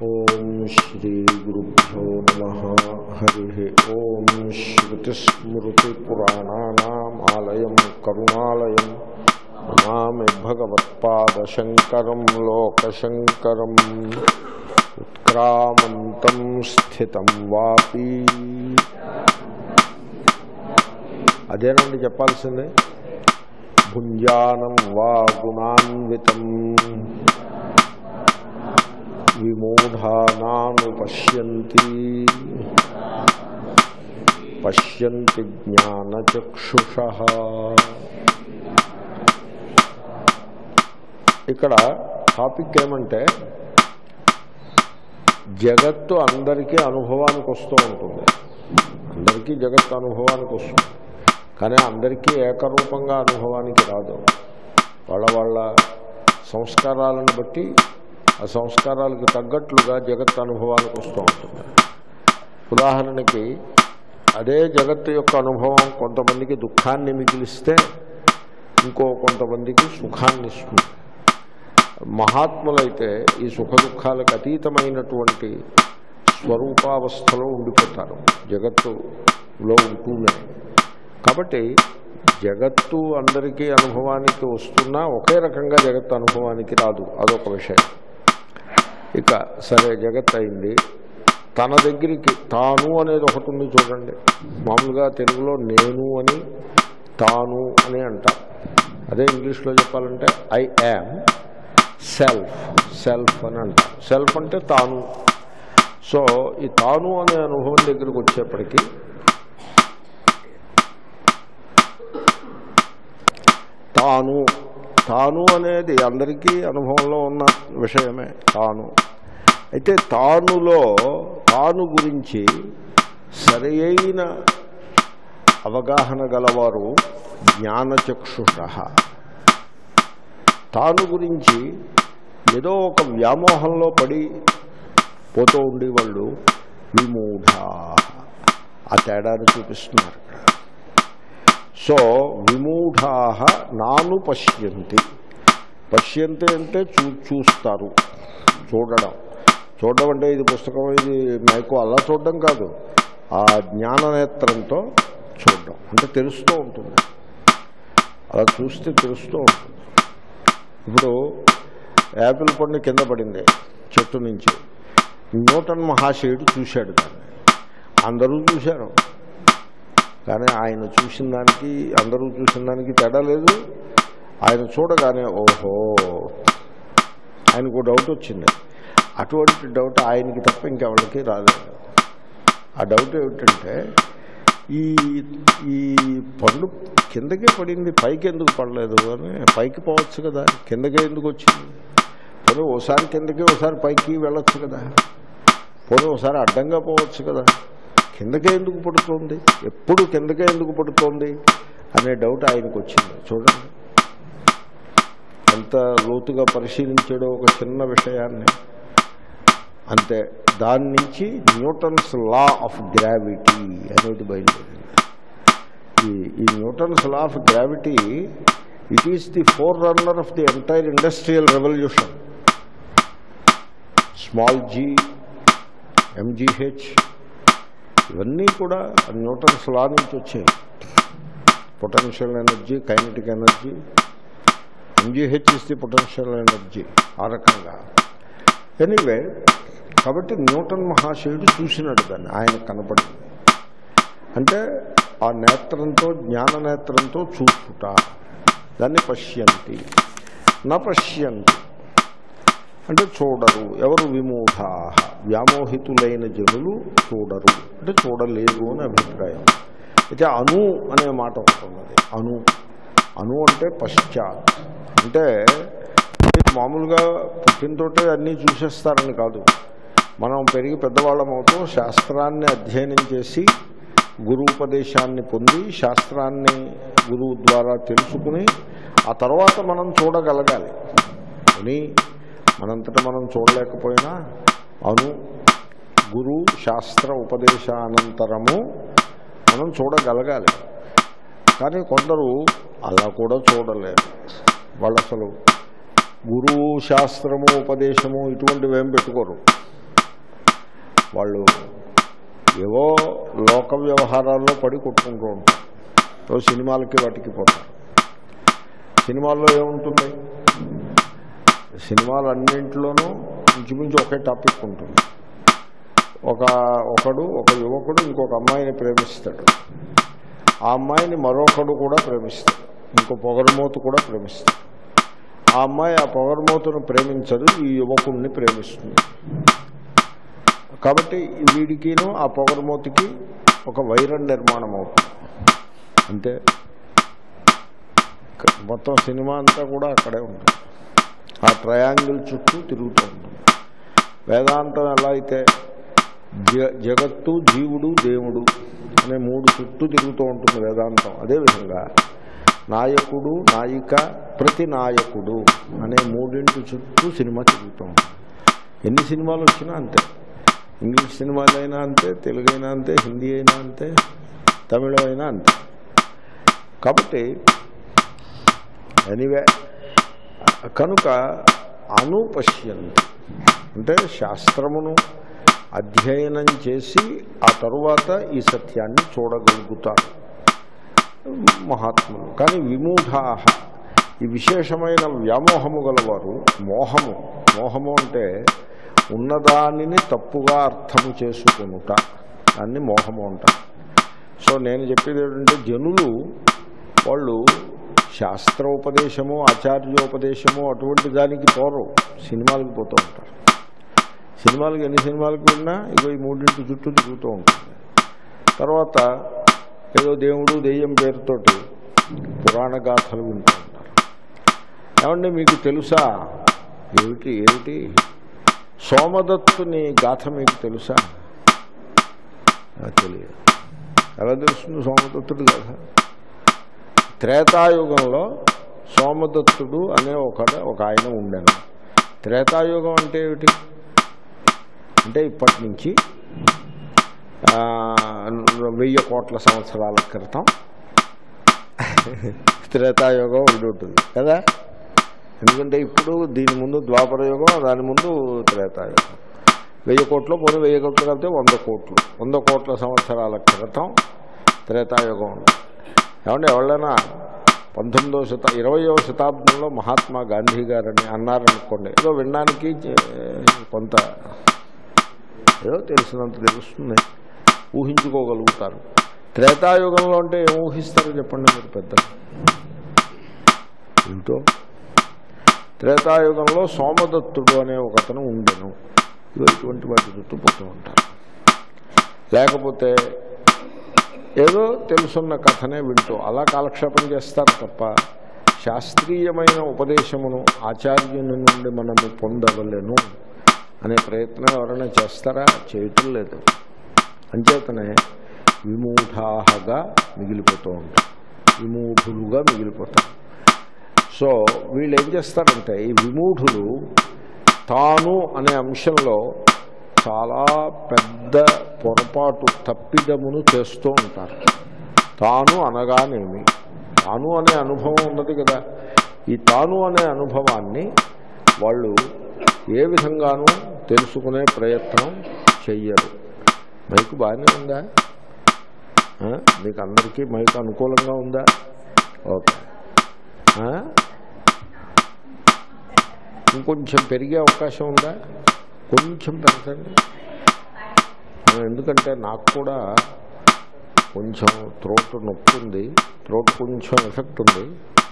ఓం శ్రీ గురుభ్యో నమః. హరి ఓం. శ్రుతిస్మృతిపురాణానామాలయం కరుణాలయం నమామి భగవత్పాదశంకరం లోకశంకరం. ఉత్క్రామంతం స్థితం వాపి. అదేనండి చెప్పాల్సిందే. భుంజానం వా గుణాన్వితం విమూఢానానుపశ్యంతి పశ్యంతి జ్ఞానచక్షుషః. ఇక్కడ టాపిక్ ఏమంటే, జగత్తు అందరికీ అనుభవానికి వస్తూ ఉంటుంది. అందరికీ జగత్తు అనుభవానికి వస్తుంది, కానీ అందరికీ ఏకరూపంగా అనుభవానికి రాదు. వాళ్ళ వాళ్ళ సంస్కారాలను బట్టి ఆ సంస్కారాలకు తగ్గట్లుగా జగత్తు అనుభవానికి వస్తూ ఉంటుంది. ఉదాహరణకి అదే జగత్తు యొక్క అనుభవం కొంతమందికి దుఃఖాన్ని మిగిలిస్తే ఇంకో కొంతమందికి సుఖాన్ని ఇస్తుంది. మహాత్ములైతే ఈ సుఖ దుఃఖాలకు అతీతమైనటువంటి స్వరూపావస్థలో ఉండిపోతారు జగత్తులో ఉంటూనే. కాబట్టి జగత్తు అందరికీ అనుభవానికి వస్తున్నా ఒకే రకంగా జగత్తు అనుభవానికి రాదు, అదొక విషయం. ఇక సరే, జగత్ అయింది. తన దగ్గరికి తాను అనేది ఒకటి ఉంది చూడండి. మామూలుగా తెలుగులో నేను అని తాను అని అంటాం. అదే ఇంగ్లీష్లో చెప్పాలంటే ఐ యామ్ సెల్ఫ్, సెల్ఫ్ అని అంటాం. సెల్ఫ్ అంటే తాను. సో ఈ తాను అనే అనుభవం దగ్గరికి వచ్చేప్పటికీ తాను తాను అనేది అందరికీ అనుభవంలో ఉన్న విషయమే తాను. అయితే తానులో తాను గురించి సరైన అవగాహన గలవారు జ్ఞానచక్షుషః. తాను గురించి ఏదో ఒక వ్యామోహంలో పడి పోతూ ఉండేవాళ్ళు విమూఢా. ఆ తేడాన్ని చూపిస్తున్నారు. సో విమూఢా నాను పశ్యంతి. పశ్యంతి అంటే చూస్తారు, చూడడం. చూడడం అంటే ఇది పుస్తకం, ఇది మైకు అలా చూడడం కాదు. ఆ జ్ఞాననేత్రంతో చూడడం అంటే తెలుస్తూ ఉంటుంది. అలా చూస్తే తెలుస్తూ ఉంటుంది. ఇప్పుడు యాపిల్ పండు కింద పడింది చెట్టు నుంచి. న్యూటన్ మహాశయుడు చూశాడు దాన్ని. అందరూ చూశారు, కానీ ఆయన చూసిన దానికి అందరూ చూసిన దానికి తేడా లేదు. ఆయన చూడగానే ఓహో, ఆయనకు డౌట్ వచ్చింది. అటువంటి డౌట్ ఆయనకి తప్ప ఇంకెవరికి రాలేదు. ఆ డౌట్ ఏమిటంటే, ఈ ఈ పండు కిందకే పడింది, పైకి ఎందుకు పడలేదు అని. పైకి పోవచ్చు కదా, కిందకే ఎందుకు వచ్చింది? పోనీ ఓసారి కిందకి ఓసారి పైకి వెళ్ళొచ్చు కదా. పోనీ ఓసారి అడ్డంగా పోవచ్చు కదా. కిందకే ఎందుకు పడుతోంది, ఎప్పుడు కిందకే ఎందుకు పడుతోంది అనే డౌట్ ఆయనకు వచ్చింది. చూడండి ఎంత లోతుగా పరిశీలించాడో ఒక చిన్న విషయాన్ని. అంతే, దాని నుంచి న్యూటన్స్ లా ఆఫ్ గ్రావిటీ అనేది బయలుదేరింది. ఈ Newton's law of gravity, it is the forerunner of the entire industrial revolution. Small G, M G H, ఇవన్నీ కూడా న్యూటన్స్ లా నుంచి వచ్చాయి. Potential energy, kinetic energy. M G H is the potential energy. ఆ రకంగా anyway, కాబట్టి న్యూటన్ మహాశయుడు చూసినట్టు దాన్ని, ఆయన కనపడింది. అంటే ఆ నేత్రంతో, జ్ఞాన నేత్రంతో చూసుట, దాన్ని పశ్యంతి. నా పశ్యంతి అంటే చూడరు. ఎవరు? విమూఢా, వ్యామోహితులైన జనులు చూడరు అంటే చూడలేరు అని అభిప్రాయం. అయితే అను అనే మాట ఒకటి ఉన్నది. అను అను అంటే పశ్చాత్. అంటే మామూలుగా పుట్టినతోటే అన్నీ చూసేస్తారని కాదు. మనం పెరిగి పెద్దవాళ్ళం అవుతూ శాస్త్రాన్ని అధ్యయనం చేసి గురువుపదేశాన్ని పొంది శాస్త్రాన్ని గురువు ద్వారా తెలుసుకుని ఆ తర్వాత మనం చూడగలగాలి. అని మనంతటా మనం చూడలేకపోయినా అను గురు శాస్త్ర ఉపదేశానంతరము మనం చూడగలగాలి. కానీ కొందరు అలా కూడా చూడలేరు. వాళ్ళు అసలు గురువు శాస్త్రము ఉపదేశము ఇటువంటివి ఏం పెట్టుకోరు. వాళ్ళు ఏవో లోక వ్యవహారాల్లో పడి కొట్టుకుంటూ ఉంటారు. సినిమాలకి వాటికి పోతారు. సినిమాల్లో ఏముంటుంది, సినిమాలన్నింటిలోనూ ఇంచుమించు ఒకే టాపిక్ ఉంటుంది. ఒక యువకుడు ఇంకొక అమ్మాయిని ప్రేమిస్తాడు. ఆ అమ్మాయిని మరొకడు కూడా ప్రేమిస్తాడు, ఇంకో పొగరుమోతు కూడా ప్రేమిస్తాడు. ఆ అమ్మాయి ఆ పొగరుమోతును ప్రేమించదు, ఈ యువకుడిని ప్రేమిస్తుంది. కాబట్టి వీడికిను ఆ పొగరుమోతుకి ఒక వైరం నిర్మాణం అవుతుంది. అంతే, మొత్తం సినిమా అంతా కూడా అక్కడే ఉంటుంది. ఆ ట్రయాంగిల్ చుట్టూ తిరుగుతూ ఉంటుంది. వేదాంతం ఎలా అయితే జగత్తు, జీవుడు, దేవుడు అనే మూడు చుట్టూ తిరుగుతూ ఉంటుంది వేదాంతం, అదేవిధంగా నాయకుడు, నాయిక, ప్రతి నాయకుడు అనే మూడింటి చుట్టూ సినిమా తిరుగుతూ ఉంటుంది. ఎన్ని సినిమాలు వచ్చినా అంతే, ఇంగ్లీష్ సినిమాలు అయినా అంతే, తెలుగు అయినా అంతే, హిందీ అయినా అంతే, తమిళం అయినా అంతే. కాబట్టి ఎనీవే, కనుక అనుపశ్యంతి అంటే శాస్త్రమును అధ్యయనం చేసి ఆ తరువాత ఈ సత్యాన్ని చూడగలుగుతారు మహాత్ములు. కానీ విమూఢాః, ఈ విశేషమైన వ్యామోహము గలవారు, మోహము అంటే ఉన్నదానిని తప్పుగా అర్థము చేసుకొనుట, దాన్ని మోహము అంటారు. సో నేను చెప్పేది ఏంటంటే, జనులు వాళ్ళు శాస్త్రోపదేశము, ఆచార్యోపదేశము అటువంటి దానికి పోరు, సినిమాలకు పోతూ ఉంటారు. సినిమాలకు ఎన్ని సినిమాలకు వెళ్ళినా ఇగో ఈ మూడింటి చుట్టూ తిరుగుతూ ఉంటుంది. తర్వాత ఏదో దేవుడు దెయ్యం పేరుతోటి పురాణ గాథలు వింటూ ఉంటారు. ఏమంటే మీకు తెలుసా, ఏమిటి సోమదత్తుని గాథ మీకు తెలుసా? తెలియదు. ఎలా తెలుస్తుంది సోమదత్తుడి గాథ? త్రేతాయుగంలో సోమదత్తుడు అనే ఒక ఆయన ఉండాను. త్రేతాయుగం అంటే ఏమిటి అంటే ఇప్పటి నుంచి 1000 కోట్ల సంవత్సరాల క్రితం త్రేతాయుగం ఉండి ఉంటుంది కదా. ఎందుకంటే ఇప్పుడు దీని ముందు ద్వాపర యుగం, దాని ముందు త్రేతాయుగం. 1000 కోట్లు పోనీ 1000 కోట్లు కలిపితే 100 కోట్ల సంవత్సరాల క్రితం త్రేతాయుగం ఉంది. ఏమంటే ఎవరైనా 20వ శతాబ్దంలో మహాత్మా గాంధీ గారని అన్నారనుకోండి, ఏదో వినడానికి కొంత ఏదో తెలిసినంత తెలుస్తుంది, ఊహించుకోగలుగుతారు. త్రేతాయుగంలో అంటే ఏం ఊహిస్తారో చెప్పండి మీరు పెద్దలు. ఏంటో త్రేతాయుగంలో సోమదత్తుడు అనే ఒకతను ఉండెను. ఇటువంటి వాటి చుట్టూ పోతూ ఉంటారు. లేకపోతే ఏదో తెలుసున్న కథనే వింటూ అలా కాలక్షేపం చేస్తారు తప్ప శాస్త్రీయమైన ఉపదేశమును ఆచార్యుని నుండి మనము పొందవలెను అనే ప్రయత్నం ఎవరైనా చేస్తారా? చేయటం లేదు. అంచేతనే విమూఢాహగా మిగిలిపోతూ ఉంటారు, విమూఢులుగా మిగిలిపోతారు. సో వీళ్ళు ఏం చేస్తారంటే, ఈ విమూఢులు తాను అనే అంశంలో చాలా పెద్ద పొరపాటు, తప్పిదమును చేస్తూ ఉంటారు. తాను అనగానేమి, తాను అనే అనుభవం ఉన్నది కదా, ఈ తాను అనే అనుభవాన్ని వాళ్ళు ఏ విధంగానూ తెలుసుకునే ప్రయత్నం చెయ్యరు. మైకు బాగానే ఉందా? మీకు అందరికీ మైకు అనుకూలంగా ఉందా? ఓకే. ఇంకొంచెం పెరిగే అవకాశం ఉందా? కొంచెం పెంచండి. ఎందుకంటే నాకు కూడా కొంచెం త్రోట్ నొప్పి ఉంది, త్రోట్ కొంచెం ఎఫెక్ట్ ఉంది.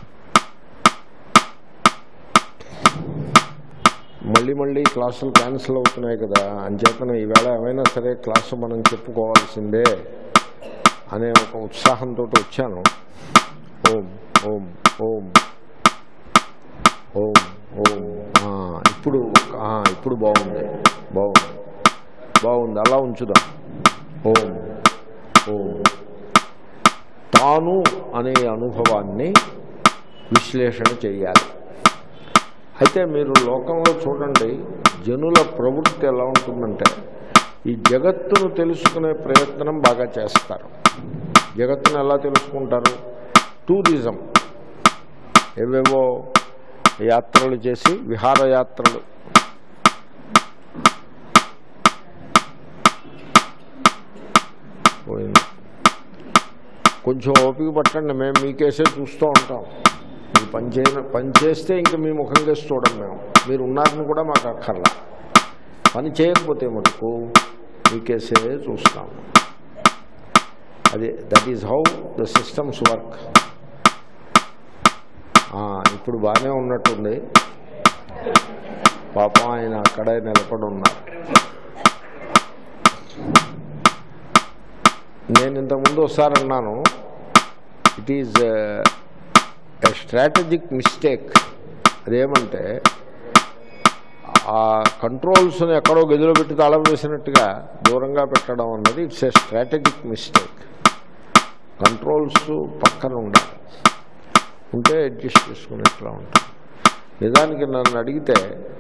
మళ్ళీ క్లాసులు క్యాన్సిల్ అవుతున్నాయి కదా, అంచేతనే ఈవేళ ఏమైనా సరే క్లాసు మనం చెప్పుకోవాల్సిందే అనే ఒక ఉత్సాహంతో వచ్చాను. ఓం ఓం ఓం ఓం ఓం. ఇప్పుడు బాగుంది. అలా ఉంచుదాం. ఓం ఓం. తాను అనే అనుభవాన్ని విశ్లేషణ చేయాలి. అయితే మీరు లోకంలో చూడండి, జనుల ప్రవృత్తి ఎలా ఉంటుందంటే, ఈ జగత్తును తెలుసుకునే ప్రయత్నం బాగా చేస్తారు. జగత్తును ఎలా తెలుసుకుంటారు? టూరిజం, ఏవేవో యాత్రలు చేసి, విహారయాత్రలు. పోయింది. కొంచెం ఓపిక పట్టండి, మేము మీ కేసే చూస్తూ ఉంటాం. మీరు పని చేస్తే ఇంక మీ ముఖం కేసి చూడం మేము. మీరు ఉన్నారని కూడా మాకు అక్కర్లా. పని చేయకపోతే మటుకు మీ కేసే చూస్తాము. That is how the systems work. ఇప్పుడు బాగానే ఉన్నట్టుంది. పాపం ఆయన అక్కడే నిలబడి ఉన్నారు. నేను ఇంతకుముందు ఒకసారి అన్నాను, it is a strategic mistake. అదేమంటే ఆ కంట్రోల్స్ని ఎక్కడో గదిలో పెట్టి తాళం వేసినట్టుగా దూరంగా పెట్టడం అన్నది it's a strategic mistake. Controls పక్కన ఉండాలి, ఉంటే అడ్జస్ట్ చేసుకునేట్లా ఉంటుంది. నిజానికి నన్ను అడిగితే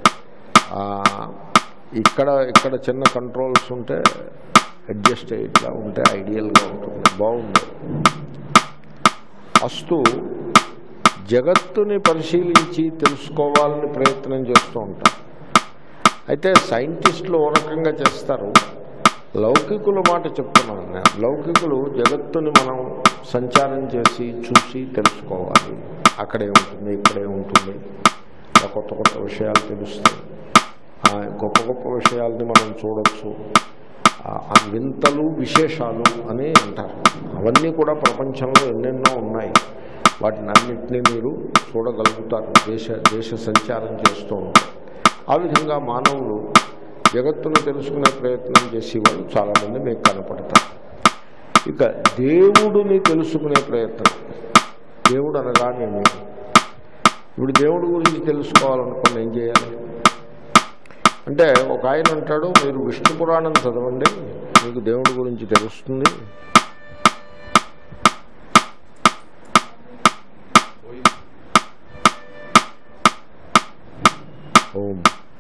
ఇక్కడ చిన్న కంట్రోల్స్ ఉంటే అడ్జస్ట్ అయ్యేట్లా ఉంటే ఐడియల్గా ఉంటుంది, బాగుంది. అస్తు జగత్తుని పరిశీలించి తెలుసుకోవాలని ప్రయత్నం చేస్తూ ఉంటారు. అయితే సైంటిస్టులు ఓ రకంగా చేస్తారు. లౌకికుల మాట చెప్తున్నాను నేను. లౌకికులు జగత్తుని మనం సంచారం చేసి చూసి తెలుసుకోవాలి. అక్కడే ఉంటుంది, ఇక్కడే ఉంటుంది, కొత్త కొత్త విషయాలు తెలుస్తాయి, గొప్ప గొప్ప విషయాలని మనం చూడవచ్చు. ఆ వింతలు విశేషాలు అని అంటారు. అవన్నీ కూడా ప్రపంచంలో ఎన్నెన్నో ఉన్నాయి. వాటిని అన్నింటినీ మీరు చూడగలుగుతారు దేశ సంచారం చేస్తూ ఉంటారు. ఆ విధంగా మానవులు జగత్తును తెలుసుకునే ప్రయత్నం చేసేవాళ్ళు చాలామంది మీకు కనపడతారు. ఇక దేవుడిని తెలుసుకునే ప్రయత్నం. దేవుడు అనగానేమి? ఇప్పుడు దేవుడి గురించి తెలుసుకోవాలనుకుని ఏం చేయాలి అంటే, ఒక ఆయన అంటాడు, మీరు విష్ణు పురాణం చదవండి, మీకు దేవుడి గురించి తెలుస్తుంది. ఓం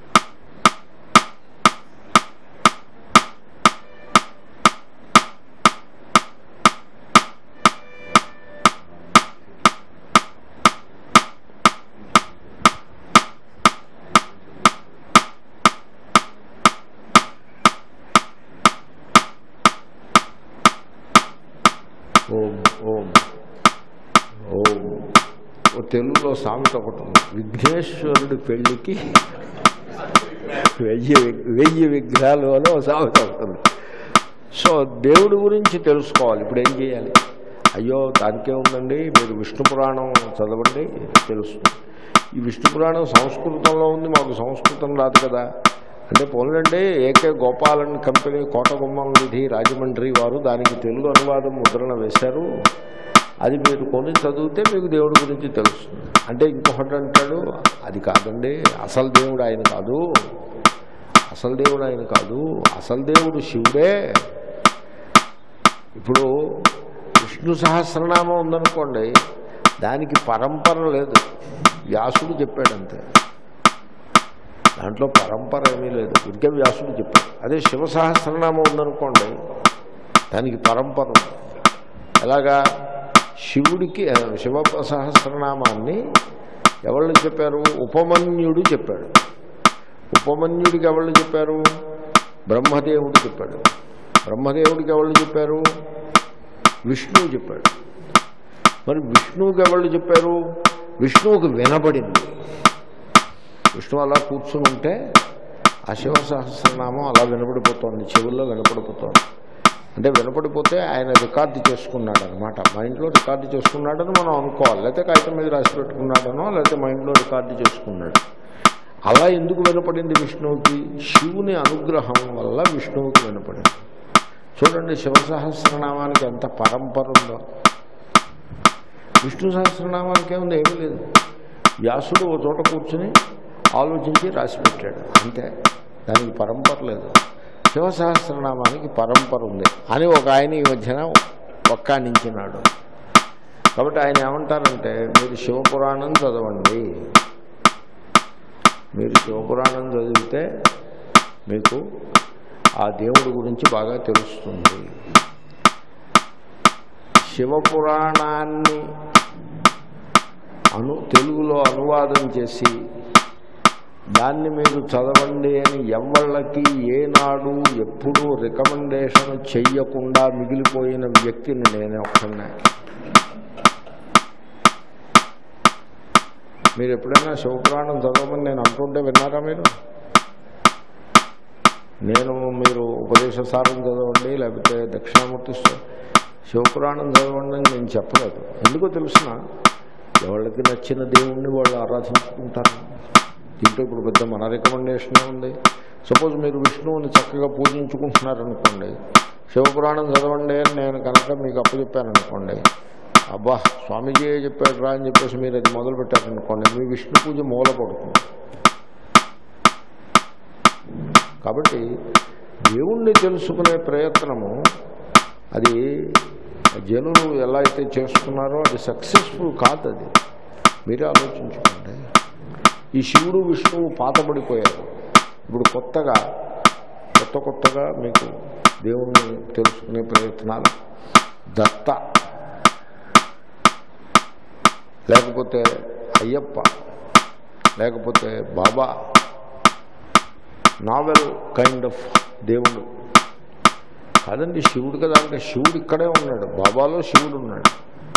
ఓం ఓం ఓం. తెలుగులో సామెత ఒకటి ఉంది, విఘ్నేశ్వరుడి పెళ్లికి 1000 విగ్రహాలు అని ఒక సామెత ఉంటుంది. సో దేవుడి గురించి తెలుసుకోవాలి. ఇప్పుడు ఏం చేయాలి? అయ్యో దానికే ఉందండి, మీరు విష్ణు పురాణం చదవండి తెలుస్తుంది. ఈ విష్ణు పురాణం సంస్కృతంలో ఉంది, మాకు సంస్కృతం రాదు కదా అంటే, పోలండి ఏకే గోపాలన్ కంపెనీ కోటగుమ్మం నిధి రాజమండ్రి వారు దానికి తెలుగు అనువాదం ముద్రణ వేశారు, అది మీరు కొని చదివితే మీకు దేవుడి గురించి తెలుస్తుంది అంటే. ఇంకొకటి అంటాడు, అది కాదండి, అసలు దేవుడు ఆయన కాదు, అసలు దేవుడు ఆయన కాదు, అసలు దేవుడు శివుడే. ఇప్పుడు విష్ణు సహస్రనామం ఉందనుకోండి, దానికి పరంపర లేదు, వ్యాసుడు చెప్పాడంతే, దాంట్లో పరంపర ఏమీ లేదు, ఇంకే వ్యాసుడు చెప్పాడు. అదే శివ సహస్రనామం ఉందనుకోండి, దానికి పరంపర ఉంది. ఎలాగా? శివుడికి శివ సహస్రనామాన్ని ఎవళ్ళు చెప్పారు? ఉపమన్యుడు చెప్పాడు. ఉపమన్యుడికి ఎవళ్ళు చెప్పారు? బ్రహ్మదేవుడు చెప్పాడు. బ్రహ్మదేవుడికి ఎవళ్ళు చెప్పారు? విష్ణువు చెప్పాడు. మరి విష్ణువుకి ఎవళ్ళు చెప్పారు? విష్ణువుకి వినబడింది. విష్ణువు అలా కూర్చుని ఉంటే ఆ శివ సహస్రనామం అలా వినపడిపోతుంది, చెవుల్లో వినపడిపోతుంది. అంటే వినపడిపోతే ఆయన రికార్డు చేసుకున్నాడు అనమాట, మైండ్లో రికార్డు చేసుకున్నాడని మనం అనుకోవాలి. లేకపోతే కాగితం మీద రాసి పెట్టుకున్నాడనో, లేకపోతే మైండ్లో రికార్డు చేసుకున్నాడు. అలా ఎందుకు వినపడింది విష్ణువుకి? శివుని అనుగ్రహం వల్ల విష్ణువుకి వినపడింది. చూడండి శివ సహస్రనామానికి ఎంత పరంపర ఉందో. విష్ణు సహస్రనామానికి ఏముంది? ఏమీ లేదు. వ్యాసుడు ఓ చోట కూర్చుని ఆలోచించి రాసిపెట్టాడు అంతే, దానికి పరంపర లేదు. శివ సహస్రనామానికి పరంపర ఉంది అని ఒక ఆయన ఈ మధ్యన వక్కాణించినాడు. కాబట్టి ఆయన ఏమంటారంటే, మీరు శివపురాణం చదవండి, మీరు శివపురాణం చదివితే మీకు ఆ దేవుడి గురించి బాగా తెలుస్తుంది. శివపురాణాన్ని తెలుగులో అనువాదం చేసి దాన్ని మీరు చదవండి అని ఎవళ్ళకి ఏనాడు ఎప్పుడూ రికమెండేషన్ చెయ్యకుండా మిగిలిపోయిన వ్యక్తిని నేనే ఒక్కనే. మీరు ఎప్పుడైనా శివపురాణం చదవమని నేను అంటుంటే విన్నారా మీరు? మీరు ఉపదేశసారం చదవండి, లేకపోతే దక్షిణామూర్తి శివపురాణం చదవండి అని నేను చెప్పలేదు. ఎందుకో తెలుసిన, ఎవరికి నచ్చిన దేవుణ్ణి వాళ్ళు ఆరాధించుకుంటారు. దీంట్లో ఇప్పుడు పెద్ద మన రికమెండేషనే ఉంది. సపోజ్ మీరు విష్ణువుని చక్కగా పూజించుకుంటున్నారనుకోండి, శివపురాణం చదవండి అని నేను కనుక మీకు అప్పచెప్పాననుకోండి, అబ్బా స్వామీజీ చెప్పాడు రా అని చెప్పేసి మీరు అది మొదలుపెట్టారనుకోండి, మీ విష్ణు పూజ మూలపడుతుంది. కాబట్టి దేవుణ్ణి తెలుసుకునే ప్రయత్నము అది జనులు ఎలా అయితే చేస్తున్నారో అది సక్సెస్ఫుల్ కాదు. అది మీరే ఆలోచించుకోండి. ఈ శివుడు విష్ణువు పాతబడిపోయారు. ఇప్పుడు కొత్తగా మీకు దేవుణ్ణి తెలుసుకునే ప్రయత్నాలు దత్త, లేకపోతే అయ్యప్ప, లేకపోతే బాబా, నావెల్ కైండ్ ఆఫ్ దేవుడు కాదండి. శివుడు కదా అంటే శివుడు ఇక్కడే ఉన్నాడు, బాబాలో శివుడు ఉన్నాడు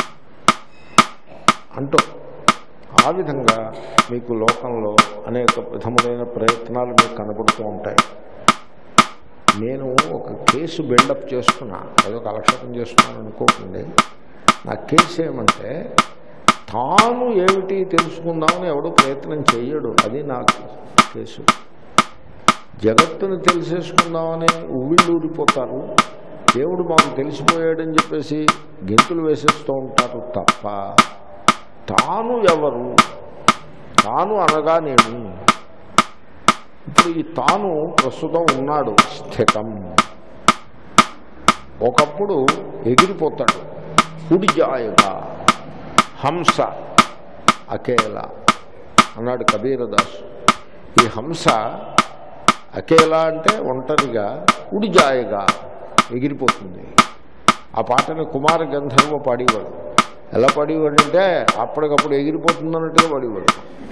అంటూ ఆ విధంగా మీకు లోకంలో అనేక విధములైన ప్రయత్నాలు మీకు కనబడుతూ ఉంటాయి. నేను ఒక కేసు బిల్డప్ చేస్తున్నా, ఏదో కాలక్షేపం చేస్తున్నాను అనుకోకండి. నా కేసు ఏమంటే, తాను ఏమిటి తెలుసుకుందామని ఎవడో ప్రయత్నం చేయడు. అది నాకు కేసు. జగత్తును తెలిసేసుకుందామని ఉవ్విళ్ళూరిపోతారు. దేవుడు మాకు తెలిసిపోయాడని చెప్పేసి గెంతులు వేసేస్తూ ఉంటారు తప్ప తాను ఎవరు, తాను అనగా నేను. ఇప్పుడు ఈ తాను ప్రస్తుతం ఉన్నాడు, స్థితం. ఒకప్పుడు ఎగిరిపోతాడు, ఉడిజాయగా హంస అకేలా అన్నాడు కబీరదాసు. ఈ హంస అకేలా అంటే ఒంటరిగా, ఉడిజాయగా ఎగిరిపోతుంది. ఆ పాటని కుమార గంధర్వ పాడేవాడు. ఎలా పాడేవాడు అంటే అప్పటికప్పుడు ఎగిరిపోతుంది అన్నట్టుగా పాడేవాడు.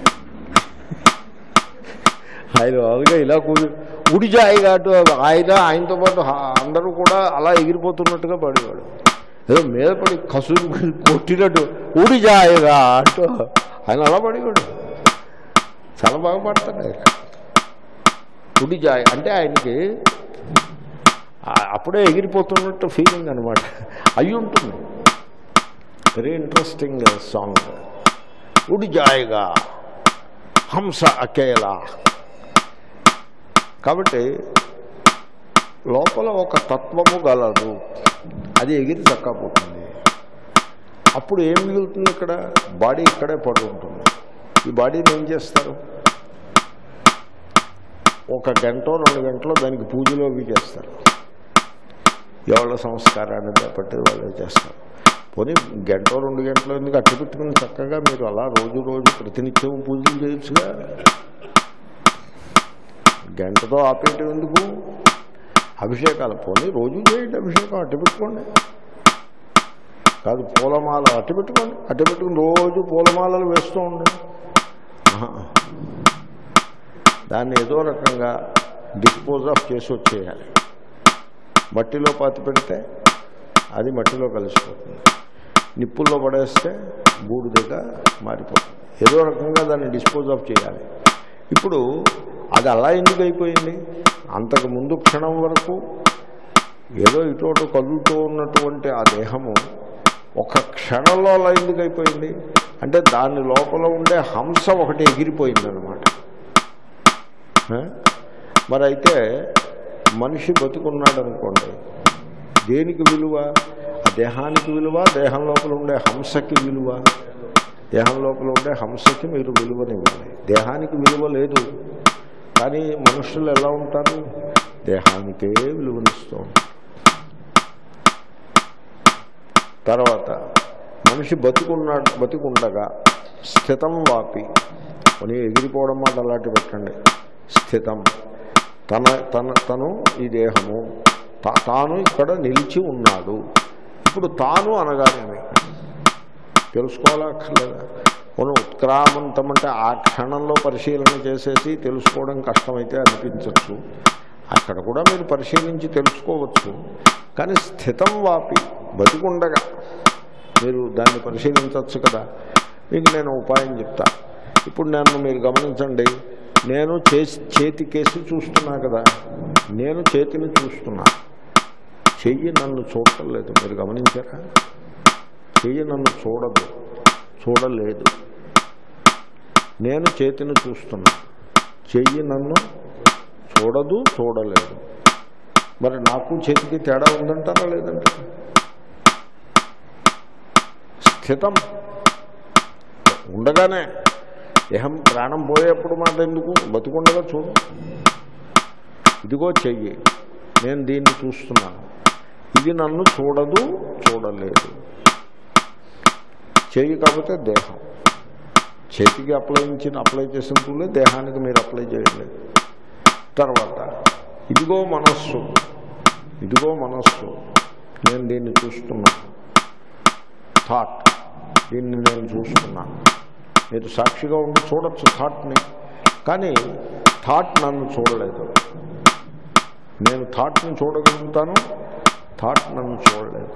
ఆయన వాళ్ళుగా ఇలా ఉడిజాయిగా అటు ఆయనతో పాటు అందరూ కూడా అలా ఎగిరిపోతున్నట్టుగా పాడేవాడు. ఏదో మీద పడి కసురు కొట్టినట్టు ఉడిజాయిగా అంటూ ఆయన అలా పాడేవాడు. చాలా బాగా పాడతాడు ఆయన. ఉడిజాయి అంటే ఆయనకి అప్పుడే ఎగిరిపోతున్నట్టు ఫీలింగ్ అనమాట. అయి ఉంటుంది. Very interesting song. ఉడిజాయిగా హంస అకేలా. కాబట్టి లోపల ఒక తత్వము గలదు, అది ఎగిరి చక్కపోతుంది. అప్పుడు ఏం మిగులుతుంది? ఇక్కడ బాడీ ఇక్కడే పడి ఉంటుంది. ఈ బాడీని ఏం చేస్తారు? ఒక గంట 2 గంటలో దానికి పూజలు అవి చేస్తారు. ఎవరి సంస్కారాన్ని బట్టి వాళ్ళు చేస్తారు. పోనీ గంట 2 గంటలు ఎందుకు అట్టు పెట్టుకుని చక్కగా మీరు అలా రోజు ప్రతినిత్యం పూజలు చేయొచ్చుగా. గంటతో ఆపేయటం ఎందుకు? అభిషేకాలు పోనీ రోజు చేయండి, అభిషేకం అట్టు పెట్టుకోండి. కాదు పూలమాల అట్టు పెట్టుకోండి, అట్టు పెట్టుకుని రోజు పూలమాలలు వేస్తూ ఉండండి. దాన్ని ఏదో రకంగా డిస్పోజ్ ఆఫ్ చేసి వచ్చేయాలి. మట్టిలో పాతి పెడితే అది మట్టిలో కలిసిపోతుంది, నిప్పుల్లో పడేస్తే బూడిదగా మారిపోతుంది. ఏదో రకంగా దాన్ని డిస్పోజ్ ఆఫ్ చేయాలి. ఇప్పుడు అది అలా ఎందుకు అయిపోయింది? అంతకు ముందు క్షణం వరకు ఏదో ఇటు కదులుతూ ఉన్నటువంటి ఆ దేహము ఒక క్షణంలో అలా ఎందుకు అయిపోయింది అంటే దాని లోపల ఉండే హంస ఒకటి ఎగిరిపోయిందనమాట. మరి అయితే మనిషి బతుకున్నాడు అనుకోండి, దేనికి విలువ? ఆ దేహానికి విలువ, దేహం లోపల ఉండే హంసకి విలువ. దేహం లోపల ఉండే హంసకి మీరు విలువనివ్వాలి. దేహానికి విలువ లేదు. కానీ మనుషులు ఎలా ఉంటారు? దేహానికే విలువనిస్తూ ఉంటారు. తర్వాత మనిషి బతికుండగా స్థితం వాపి, కొని ఎగిరిపోవడం మాట అలాంటి పెట్టండి. స్థితం తను ఈ దేహము తాను ఇక్కడ నిలిచి ఉన్నాడు. ఇప్పుడు తాను అనగానేమి తెలుసుకోవాలక్కర్లేదా? కొన్ని ఉత్క్రామంతం అంటే ఆ క్షణంలో పరిశీలన చేసేసి తెలుసుకోవడం కష్టమైతే అనిపించవచ్చు. అక్కడ కూడా మీరు పరిశీలించి తెలుసుకోవచ్చు. కానీ స్థితం వాపి బతికుండగా మీరు దాన్ని పరిశీలించవచ్చు కదా. మీకు నేను ఉపాయం చెప్తా. ఇప్పుడు మీరు గమనించండి, నేను చేతికేసి చూస్తున్నా కదా, నేను చేతిని చూస్తున్నా, చెయ్యి నన్ను చూడటం లేదు. మీరు గమనించారా? చెయ్యి నన్ను చూడలేదు. నేను చేతిని చూస్తున్నా, చెయ్యి నన్ను చూడలేదు. మరి నాకు చేతికి తేడా ఉందంటారా లేదంటారా? స్థితం ఉండగానే దేహం ప్రాణం పోయేప్పుడు మాట ఎందుకు, బతికుండగా చూడు. ఇదిగో చెయ్యి, నేను దీన్ని చూస్తున్నాను, ఇది నన్ను చూడలేదు. చెయ్యి కాకపోతే దేహం, చేతికి అప్లై చేసిన తూలే దేహానికి మీరు అప్లై చేయలేదు. తర్వాత ఇదిగో మనస్సు, నేను దీన్ని చూస్తున్నాను. థాట్, దీన్ని నేను చూస్తున్నాను. మీరు సాక్షిగా ఉండి చూడొచ్చు థాట్ని, కానీ థాట్ నన్ను చూడలేదు. నేను థాట్ని చూడగలుగుతాను, థాట్ నన్ను చూడలేదు.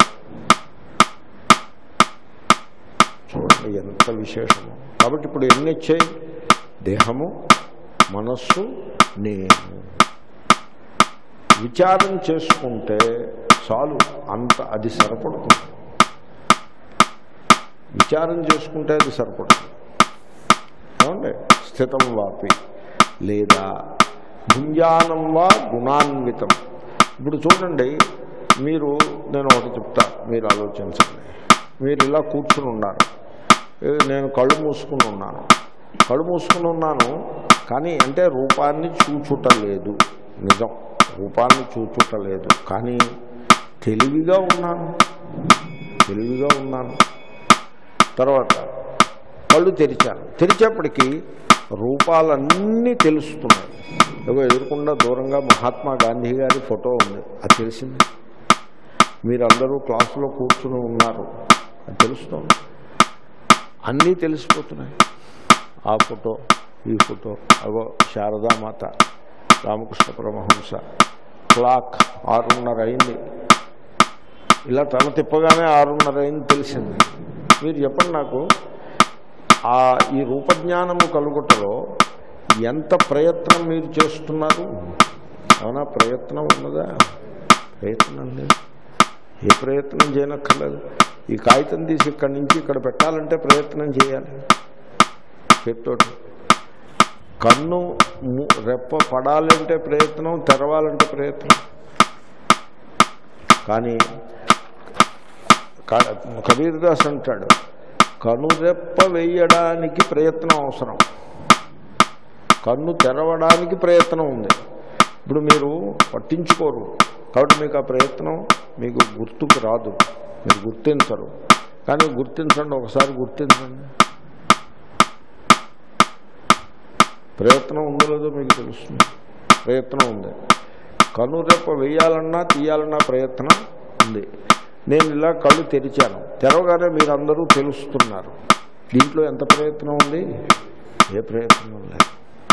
చూడండి ఎంత విశేషము. కాబట్టి ఇప్పుడు ఎన్ని వచ్చాయి? దేహము, మనస్సు, నేను. విచారం చేసుకుంటే చాలు, అది సరిపడుతుంది. విచారం చేసుకుంటే అది సరిపడుతుంది. ఏమండి? స్థితం వాపి లేదా భుంజానం వా గుణాన్వితం. ఇప్పుడు చూడండి, నేను ఒకటి చెప్తా, మీరు ఆలోచించండి. మీరు ఇలా కూర్చుని ఉన్నారు, నేను కళ్ళు మూసుకుని ఉన్నాను. కానీ అంటే రూపాన్ని చూచుటలేదు, నిజం, రూపాన్ని చూచుటలేదు. కానీ తెలివిగా ఉన్నాను. తర్వాత కళ్ళు తెరిచేప్పటికీ రూపాలన్నీ తెలుస్తున్నాయి. ఎదురుకుండా దూరంగా మహాత్మా గాంధీ గారి ఫోటో ఉంది, అది తెలిసింది. మీరందరూ క్లాసులో కూర్చుని ఉన్నారు, అది తెలుస్తుంది. అన్నీ తెలిసిపోతున్నాయి. ఆ ఫోటో, ఈ ఫోటో, అగో శారదామాత, రామకృష్ణ పరమహంస, క్లాక్ 6:30 అయింది. ఇలా తల తిప్పగానే 6:30 అయింది తెలిసింది. మీరు చెప్పండి నాకు, ఈ రూపజ్ఞానము కలుగుటలో ఎంత ప్రయత్నం మీరు చేస్తున్నారు? అవునా? ప్రయత్నం ఉన్నదా? ప్రయత్నం లేదు. ఏ ప్రయత్నం చేయనక్కర్లేదు. ఈ కాగితం తీసి ఇక్కడి నుంచి ఇక్కడ పెట్టాలంటే ప్రయత్నం చేయాలి చేతితోటి. కన్ను రెప్ప పడాలంటే ప్రయత్నం, తెరవాలంటే ప్రయత్నం. కానీ కబీర్దాస్ అంటాడు, కనురెప్ప వేయడానికి ప్రయత్నం అవసరం, కన్ను తెరవడానికి ప్రయత్నం ఉంది. ఇప్పుడు మీరు పట్టించుకోరు కాబట్టి మీకు ఆ ప్రయత్నం మీకు గుర్తుకు రాదు, మీరు గుర్తించరు. కానీ గుర్తించండి, ఒకసారి గుర్తించండి. ప్రయత్నం ఉందో లేదో మీకు తెలుస్తుంది. ప్రయత్నం ఉంది. కనురెప్ప వేయాలన్నా తీయాలన్నా ప్రయత్నం ఉంది. నేను ఇలా కళ్ళు తెరిచాను, తెరవగానే మీరందరూ తెలుస్తున్నారు. దీంట్లో ఎంత ప్రయత్నం ఉంది? ఏ ప్రయత్నం లేదు.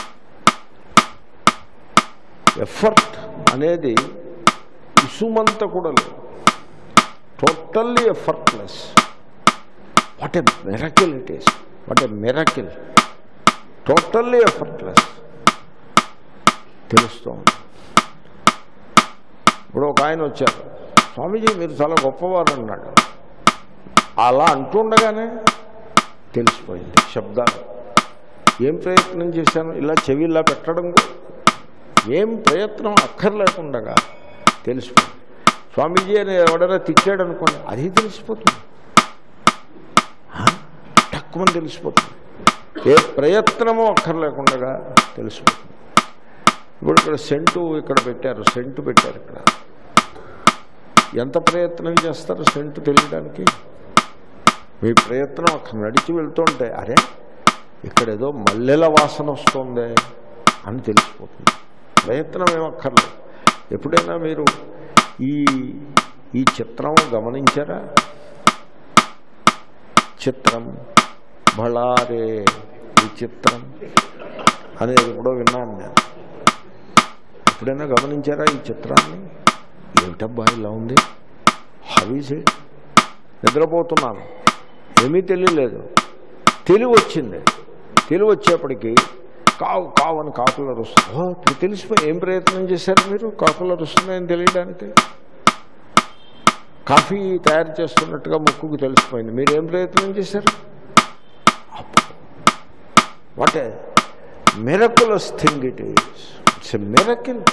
ఎఫర్ట్ అనేది ఇసుమంత కూడా లేదు. Totally effortless. What a miracle it is, what a miracle. Totally effortless తెలుస్తోంది. ఇప్పుడు ఒక ఆయన వచ్చారు, స్వామీజీ మీరు చాలా గొప్పవారు అన్నాడు. అలా అంటుండగానే తెలిసిపోయింది శబ్దాలు. ఏం ప్రయత్నం చేశాను? ఇలా చెవి ఇలా పెట్టడం, ఏం ప్రయత్నం అక్కర్లేకుండగా తెలిసిపోయింది. స్వామీజీ అని ఎవడైనా తిట్టాడు అనుకోండి, అది తెలిసిపోతుంది, తక్కువని తెలిసిపోతుంది. ఏ ప్రయత్నమో అక్కర్లేకుండగా తెలిసిపోతుంది. ఇప్పుడు ఇక్కడ ఇక్కడ పెట్టారు, సెంటు పెట్టారు. ఇక్కడ ఎంత ప్రయత్నం చేస్తారు సెంటు తెలియడానికి? మీ ప్రయత్నం అక్కడ నడిచి వెళ్తుంటే, అరే ఇక్కడ ఏదో మల్లెల వాసన వస్తుంది అని తెలిసిపోతుంది. ప్రయత్నం ఏమక్కర్లేదు. ఎప్పుడైనా మీరు ఈ చిత్రం గమనించారా? చిత్రం బళారే విచిత్రం అనేది ఎప్పుడో విన్నాను నేను. ఎప్పుడైనా గమనించారా ఈ చిత్రాన్ని? ఏమిటబ్బా ఇలా ఉంది, హౌ ఈజ్ ఇట్? నిద్రపోతున్నాను, ఏమీ తెలియలేదు. తెలివి వచ్చింది. తెలివి వచ్చేప్పటికీ కావు కావు అని కాకులు అరుస్తుంది. తెలిసిపోయి ఏం ప్రయత్నం చేశారు మీరు కాకులు అరుస్తున్నాయని తెలియడానికి? కాఫీ తయారు చేస్తున్నట్టుగా ముక్కుకు తెలిసిపోయింది. మీరేం ప్రయత్నం చేశారు? What a miraculous thing it is. It's a miracle.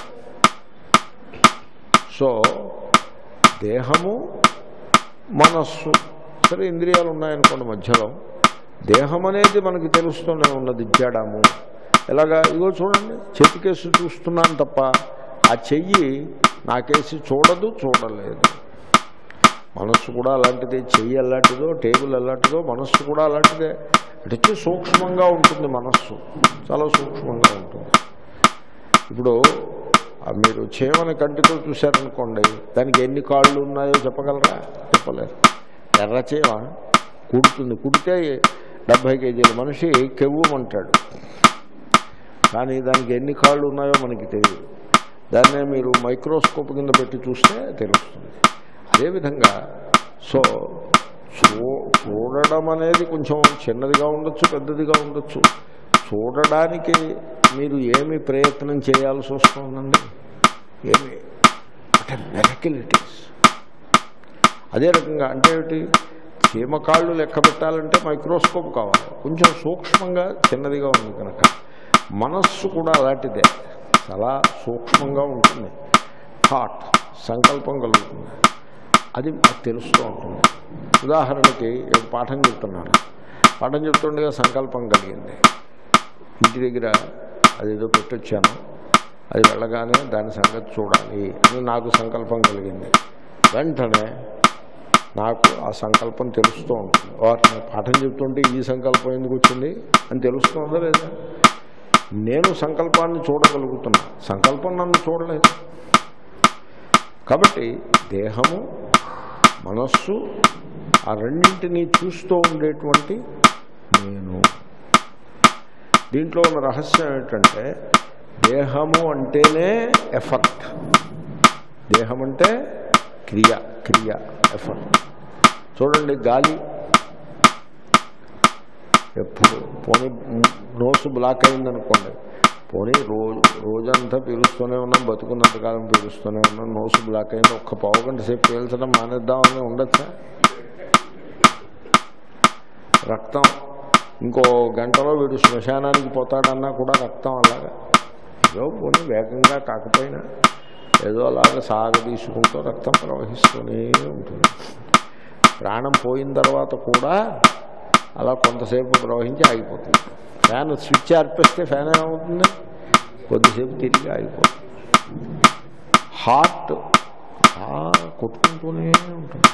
So దేహము మనస్సు సరే ఇంద్రియాలు ఉన్నాయనుకోండి మధ్యలో. దేహం అనేది మనకి తెలుస్తూనే ఉన్నది జడము. ఎలాగా? ఇగో చూడండి, చేతికేసి చూస్తున్నాను తప్ప ఆ చెయ్యి నాకేసి చూడదు, చూడలేదు. మనస్సు కూడా అలాంటిదే. చెయ్యి అలాంటిదో, టేబుల్ అలాంటిదో, మనస్సు కూడా అలాంటిదే. అంటే సూక్ష్మంగా ఉంటుంది మనస్సు, చాలా సూక్ష్మంగా ఉంటుంది. ఇప్పుడు మీరు చేమని కంటితో చూశారనుకోండి, దానికి ఎన్ని కాళ్ళు ఉన్నాయో చెప్పగలరా? చెప్పలేరు. ఎర్రచేమ కుడుతుంది, కుడితే 70 కేజీల మనిషి కెవ్వమంటాడు. కానీ దానికి ఎన్ని కాళ్ళు ఉన్నాయో మనకి తెలియదు. దాన్నే మీరు మైక్రోస్కోప్ కింద పెట్టి చూస్తే తెలుస్తుంది. అదేవిధంగా సో చూడడం అనేది కొంచెం చిన్నదిగా ఉండొచ్చు, పెద్దదిగా ఉండొచ్చు. చూడడానికి మీరు ఏమి ప్రయత్నం చేయాల్సి వస్తుందండి? ఏమి అంటే మెరకిలిటీస్. అదే రకంగా అంటే ఏమిటి? చీమకాళ్ళు లెక్క పెట్టాలంటే మైక్రోస్కోప్ కావాలి, కొంచెం సూక్ష్మంగా చిన్నదిగా ఉంది కనుక. మనస్సు కూడా అలాంటిదే, చాలా సూక్ష్మంగా ఉంటుంది. థాట్, సంకల్పం కలుగుతుంది. అది తెలుస్తూ ఉంటుంది. ఉదాహరణకి పాఠం చెప్తున్నాను. పాఠం చెప్తుండగా సంకల్పం కలిగింది. ఇంటి దగ్గర అదేదో పెట్టొచ్చాను, అది వెళ్ళగానే దాని సంగతి చూడాలి అని నాకు సంకల్పం కలిగింది. వెంటనే నాకు ఆ సంకల్పం తెలుస్తూ ఉంటుంది. నేను పాఠం చెప్తుంటే ఈ సంకల్పం ఎందుకు వచ్చింది అని తెలుస్తుందా లేదా? నేను సంకల్పాన్ని చూడగలుగుతున్నా, సంకల్పం నన్ను చూడలేదు. కాబట్టి దేహము మనస్సు ఆ రెండింటినీ చూస్తూ ఉండేటువంటి నేను. దీంట్లో ఉన్న రహస్యం ఏంటంటే దేహము అంటేనే ఎఫర్ట్. దేహం అంటే క్రియ, క్రియ ఎఫర్ట్. చూడండి, గాలి ఎప్పుడు పోనీ నోసు బ్లాక్ అయిందనుకోండి, పోనీ రోజంతా పీలుస్తూనే ఉన్నాం, బతుకున్నంతకాలం పీలుస్తూనే ఉన్నాం. నోసు బ్లాక్ అయింది, ఒక్క పావు గంట సేపు పీల్చడం మానేద్దామని ఉండొచ్చా? రక్తం ఇంకో గంటలో వీడు శ్మశానానికి పోతాడన్నా కూడా రక్తం అలాగా ఏదో పోనీ వేగంగా కాకపోయినా ఏదో అలాగా సాగదీసుకుంటూ రక్తం ప్రవహిస్తూనే ఉంటుంది. ప్రాణం పోయిన తర్వాత కూడా అలా కొంతసేపు ప్రవహించి ఆగిపోతుంది. ఫ్యాన్ స్విచ్ ఆర్పేస్తే ఫ్యాన్ ఏమవుతుంది? కొద్దిసేపు తిరిగి ఆగిపోతుంది. హార్ట్ కొట్టుకుంటూనే ఉంటుంది.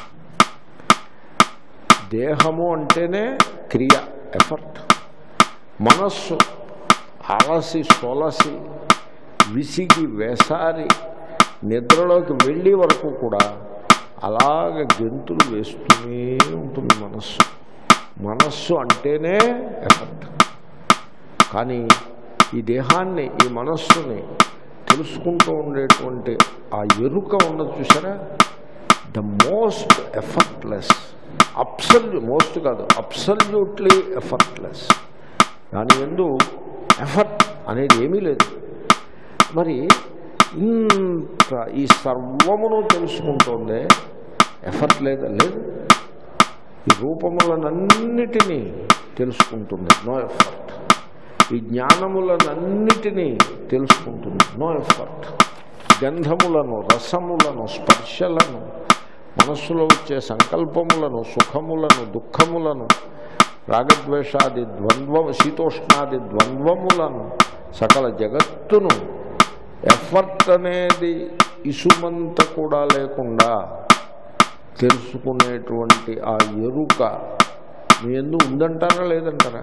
దేహము అంటేనే క్రియ, ఎఫర్ట్. మనస్సు అలసి సొలసి విసిగి వేసారి నిద్రలోకి వెళ్ళే వరకు కూడా అలాగ గెంతులు వేస్తూనే ఉంటుంది మనస్సు. మనస్సు అంటేనే ఎఫర్ట్. కానీ ఈ దేహాన్ని, ఈ మనస్సుని తెలుసుకుంటూ ఉండేటువంటి ఆ ఎరుక ఉన్నది చూసారా, ద మోస్ట్ ఎఫర్ట్లెస్, మోస్ట్ కాదు, అబ్సల్యూట్లీ ఎఫర్ట్లెస్. దాని యందు ఎఫర్ట్ అనేది ఏమీ లేదు. మరి ఇంత ఈ సర్వమును తెలుసుకుంటోందే ఎఫర్ట్ లేదా? లేదు. ఈ రూపములనన్నిటినీ తెలుసుకుంటుంది, నో ఎఫర్ట్. ఈ జ్ఞానములనన్నిటినీ తెలుసుకుంటుంది, నో ఎఫర్ట్. గంధములను, రసములను, స్పర్శలను, మనస్సులో వచ్చే సంకల్పములను, సుఖములను, దుఃఖములను, రాగద్వేషాది శీతోష్ణాది ద్వంద్వములను, సకల జగత్తును ఎఫర్ట్ అనేది ఇసుమంత కూడా లేకుండా తెలుసుకునేటువంటి ఆ ఎరుక మీ యందు ఉందంటారా లేదంటారా?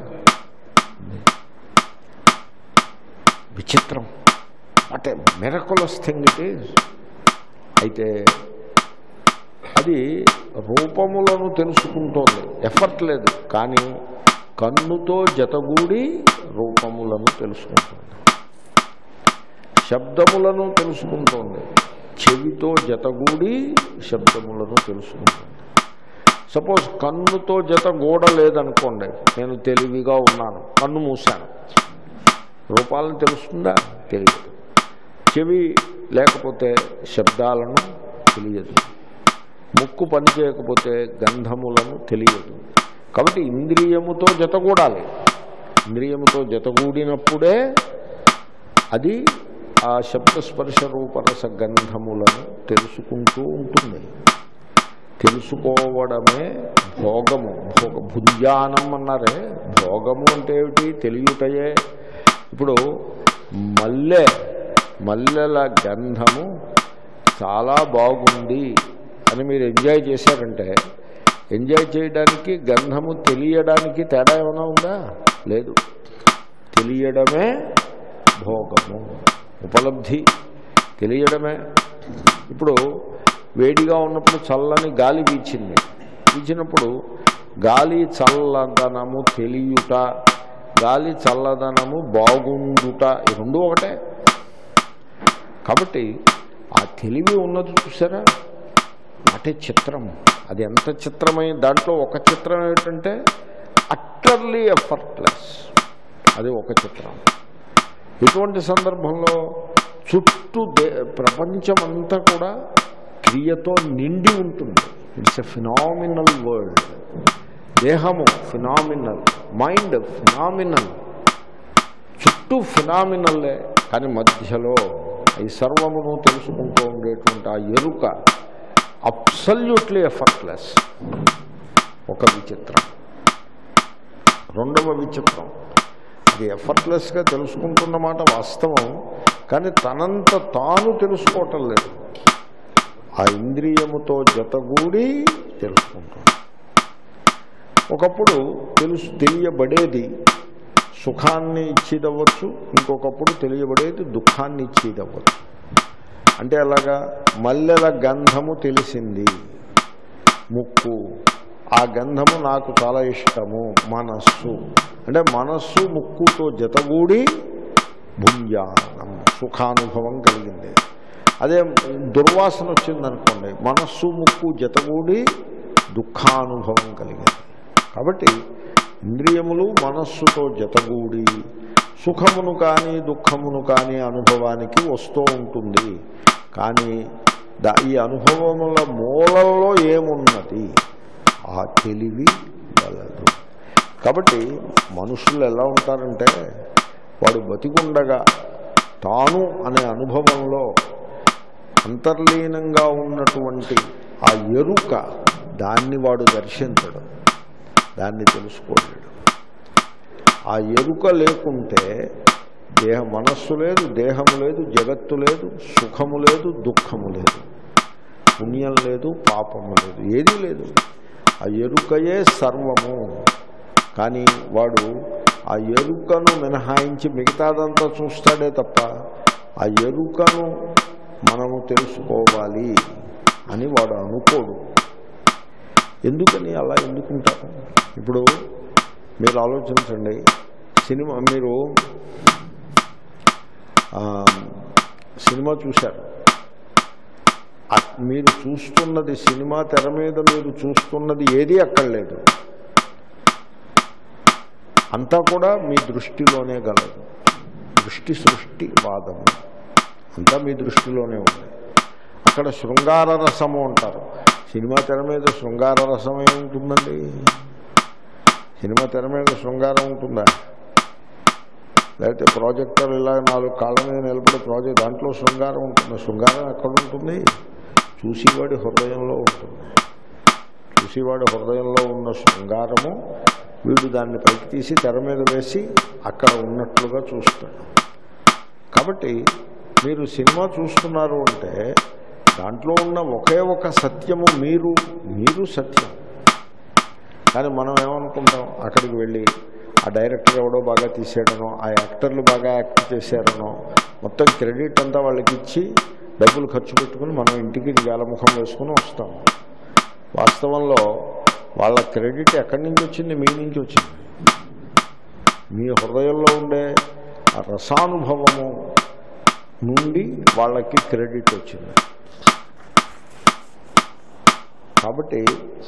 విచిత్రం. అంటే మిరకులస్ థింగ్ ఇట్ ఈజ్. అయితే అది రూపములను తెలుసుకుంటోంది, ఎఫర్ట్ లేదు. కానీ కన్నుతో జతగూడి రూపములను తెలుసుకుంటుంది, శబ్దములను తెలుసుకుంటోంది, చెవితో జతగూడి శబ్దములను తెలుసుకుంటుంది. సపోజ్ కన్నుతో జతగూడ లేదనుకోండి, నేను తెలివిగా ఉన్నాను, కన్ను మూసాను, రూపాలను తెలుస్తుందా? తెలియదు. చెవి లేకపోతే శబ్దాలను తెలియదు, ముక్కు పనిచేయకపోతే గంధములను తెలియదు. కాబట్టి ఇంద్రియముతో జతగూడాలి. ఇంద్రియముతో జతగూడినప్పుడే అది ఆ శబ్దస్పర్శ రూపరస గంధములను తెలుసుకుంటూ ఉంటుంది. తెలుసుకోవడమే భోగము. భుంజానం అన్నారే, భోగము అంటే ఏమిటి? తెలియటయే. ఇప్పుడు మల్లెల గంధము చాలా బాగుంది అని మీరు ఎంజాయ్ చేశారంటే, ఎంజాయ్ చేయడానికి గంధము తెలియడానికి తేడా ఏమైనా ఉందా? లేదు. తెలియడమే భోగము, ఉపలబ్ధి తెలియడమే. ఇప్పుడు వేడిగా ఉన్నప్పుడు చల్లని గాలి వీచినప్పుడు గాలి చల్లదనము తెలియుట, గాలి చల్లదనము బాగుండుట, ఈ రెండు ఒకటే. కాబట్టి ఆ తెలివి ఉన్నది చూసారా, అంటే చిత్రం. అది ఎంత చిత్రమైన, దాంట్లో ఒక చిత్రం ఏమిటంటే అట్టర్లీ ఎఫర్ట్లెస్, అది ఒక చిత్రం. ఇటువంటి సందర్భంలో చుట్టూ ప్రపంచమంతా కూడా క్రియతో నిండి ఉంటుంది. It's a phenomenal world. దేహము ఫినామినల్, మైండ్ ఫినామినల్, చుట్టూ ఫినామినల్లే. కానీ మధ్యలో ఈ సర్వమును తెలుసుకుంటూ ఉండేటువంటి ఆ ఎరుక అబ్సల్యూట్లీ ఎఫర్ట్లెస్. ఒక విచిత్రం. రెండవ విచిత్రం, అది ఎఫర్ట్లెస్గా తెలుసుకుంటున్నమాట వాస్తవం, కానీ తనంత తాను తెలుసుకోవటం లేదు, ఆ ఇంద్రియముతో జతగూడి తెలుసుకుంటాం. ఒకప్పుడు తెలియబడేది సుఖాన్ని ఇచ్చేదవ్వచ్చు, ఇంకొకప్పుడు తెలియబడేది దుఃఖాన్ని ఇచ్చేదవ్వచ్చు. అంటే అలాగా మల్లెల గంధము తెలిసింది, ముక్కు, ఆ గంధము నాకు చాలా ఇష్టము. మనస్సు అంటే మనస్సు ముక్కుతో జతగూడి భుంజానం, సుఖానుభవం కలిగింది. అదే దుర్వాసన వచ్చిందనుకోండి, మనస్సు ముక్కు జతగూడి దుఃఖానుభవం కలిగింది. కాబట్టి ఇంద్రియములు మనస్సుతో జతగూడి సుఖమును కానీ దుఃఖమును కానీ అనుభవానికి వస్తూ ఉంటుంది. కానీ ఈ అనుభవముల మూలంలో ఏమున్నది? ఆ తెలివి గలదు. కాబట్టి మనుషులు ఎలా ఉంటారంటే, వాడు బతికుండగా తాను అనే అనుభవంలో అంతర్లీనంగా ఉన్నటువంటి ఆ ఎరుక, దాన్ని వాడు దర్శించడం, దాన్ని తెలుసుకోలేడు. ఆ ఎరుక లేకుంటే మనస్సు లేదు, దేహము లేదు, జగత్తు లేదు, సుఖము లేదు, దుఃఖము లేదు, పుణ్యం లేదు, పాపము లేదు, ఏదీ లేదు. ఆ ఎరుకయే సర్వము. కానీ వాడు ఆ ఎరుకను మినహాయించి మిగతాదంతా చూస్తాడే తప్ప ఆ ఎరుకను మనము తెలుసుకోవాలి అని వాడు అనుకోడు. ఎందుకని అలా ఎందుకుంటారు? ఇప్పుడు మీరు ఆలోచించండి, మీరు సినిమా చూశారు, మీరు చూస్తున్నది సినిమా తెర మీద మీరు చూస్తున్నది ఏది అక్కడ లేదు, అంతా కూడా మీ దృష్టిలోనే గలదు. దృష్టి సృష్టి వాదము అంతా మీ దృష్టిలోనే ఉంది. అక్కడ శృంగార రసము అంటారు. సినిమా తెర మీద శృంగార రసం ఏముంటుందండి? సినిమా తెర మీద శృంగారం ఉంటుందా? లేకపోతే ప్రాజెక్టర్ ఇలా 4 కాళ్ళ మీద నిలబడి దాంట్లో శృంగారం ఉంటుంది. శృంగారం ఎక్కడ ఉంటుంది? చూసేవాడి హృదయంలో ఉంటుంది. చూసేవాడి హృదయంలో ఉన్న శృంగారము వీడు దాన్ని పైకి తీసి తెర మీద వేసి అక్కడ ఉన్నట్లుగా చూస్తాడు. కాబట్టి మీరు సినిమా చూస్తున్నారు అంటే దాంట్లో ఉన్న ఒకే ఒక సత్యము మీరు సత్యం. కానీ మనం ఏమనుకుంటాం, అక్కడికి వెళ్ళి ఆ డైరెక్టర్ ఎవడో బాగా తీసాడనో, ఆ యాక్టర్లు బాగా యాక్ట్ చేశారనో, మొత్తం క్రెడిట్ అంతా వాళ్ళకి ఇచ్చి డబ్బులు ఖర్చు పెట్టుకుని మనం ఇంటికి వేలముఖం వేసుకుని వస్తాం. వాస్తవంలో వాళ్ళ క్రెడిట్ ఎక్కడి నుంచి వచ్చింది? మీ నుంచి వచ్చింది. మీ హృదయంలో ఉండే ఆ రసానుభవము నుండి వాళ్ళకి క్రెడిట్ వచ్చింది. కాబట్టి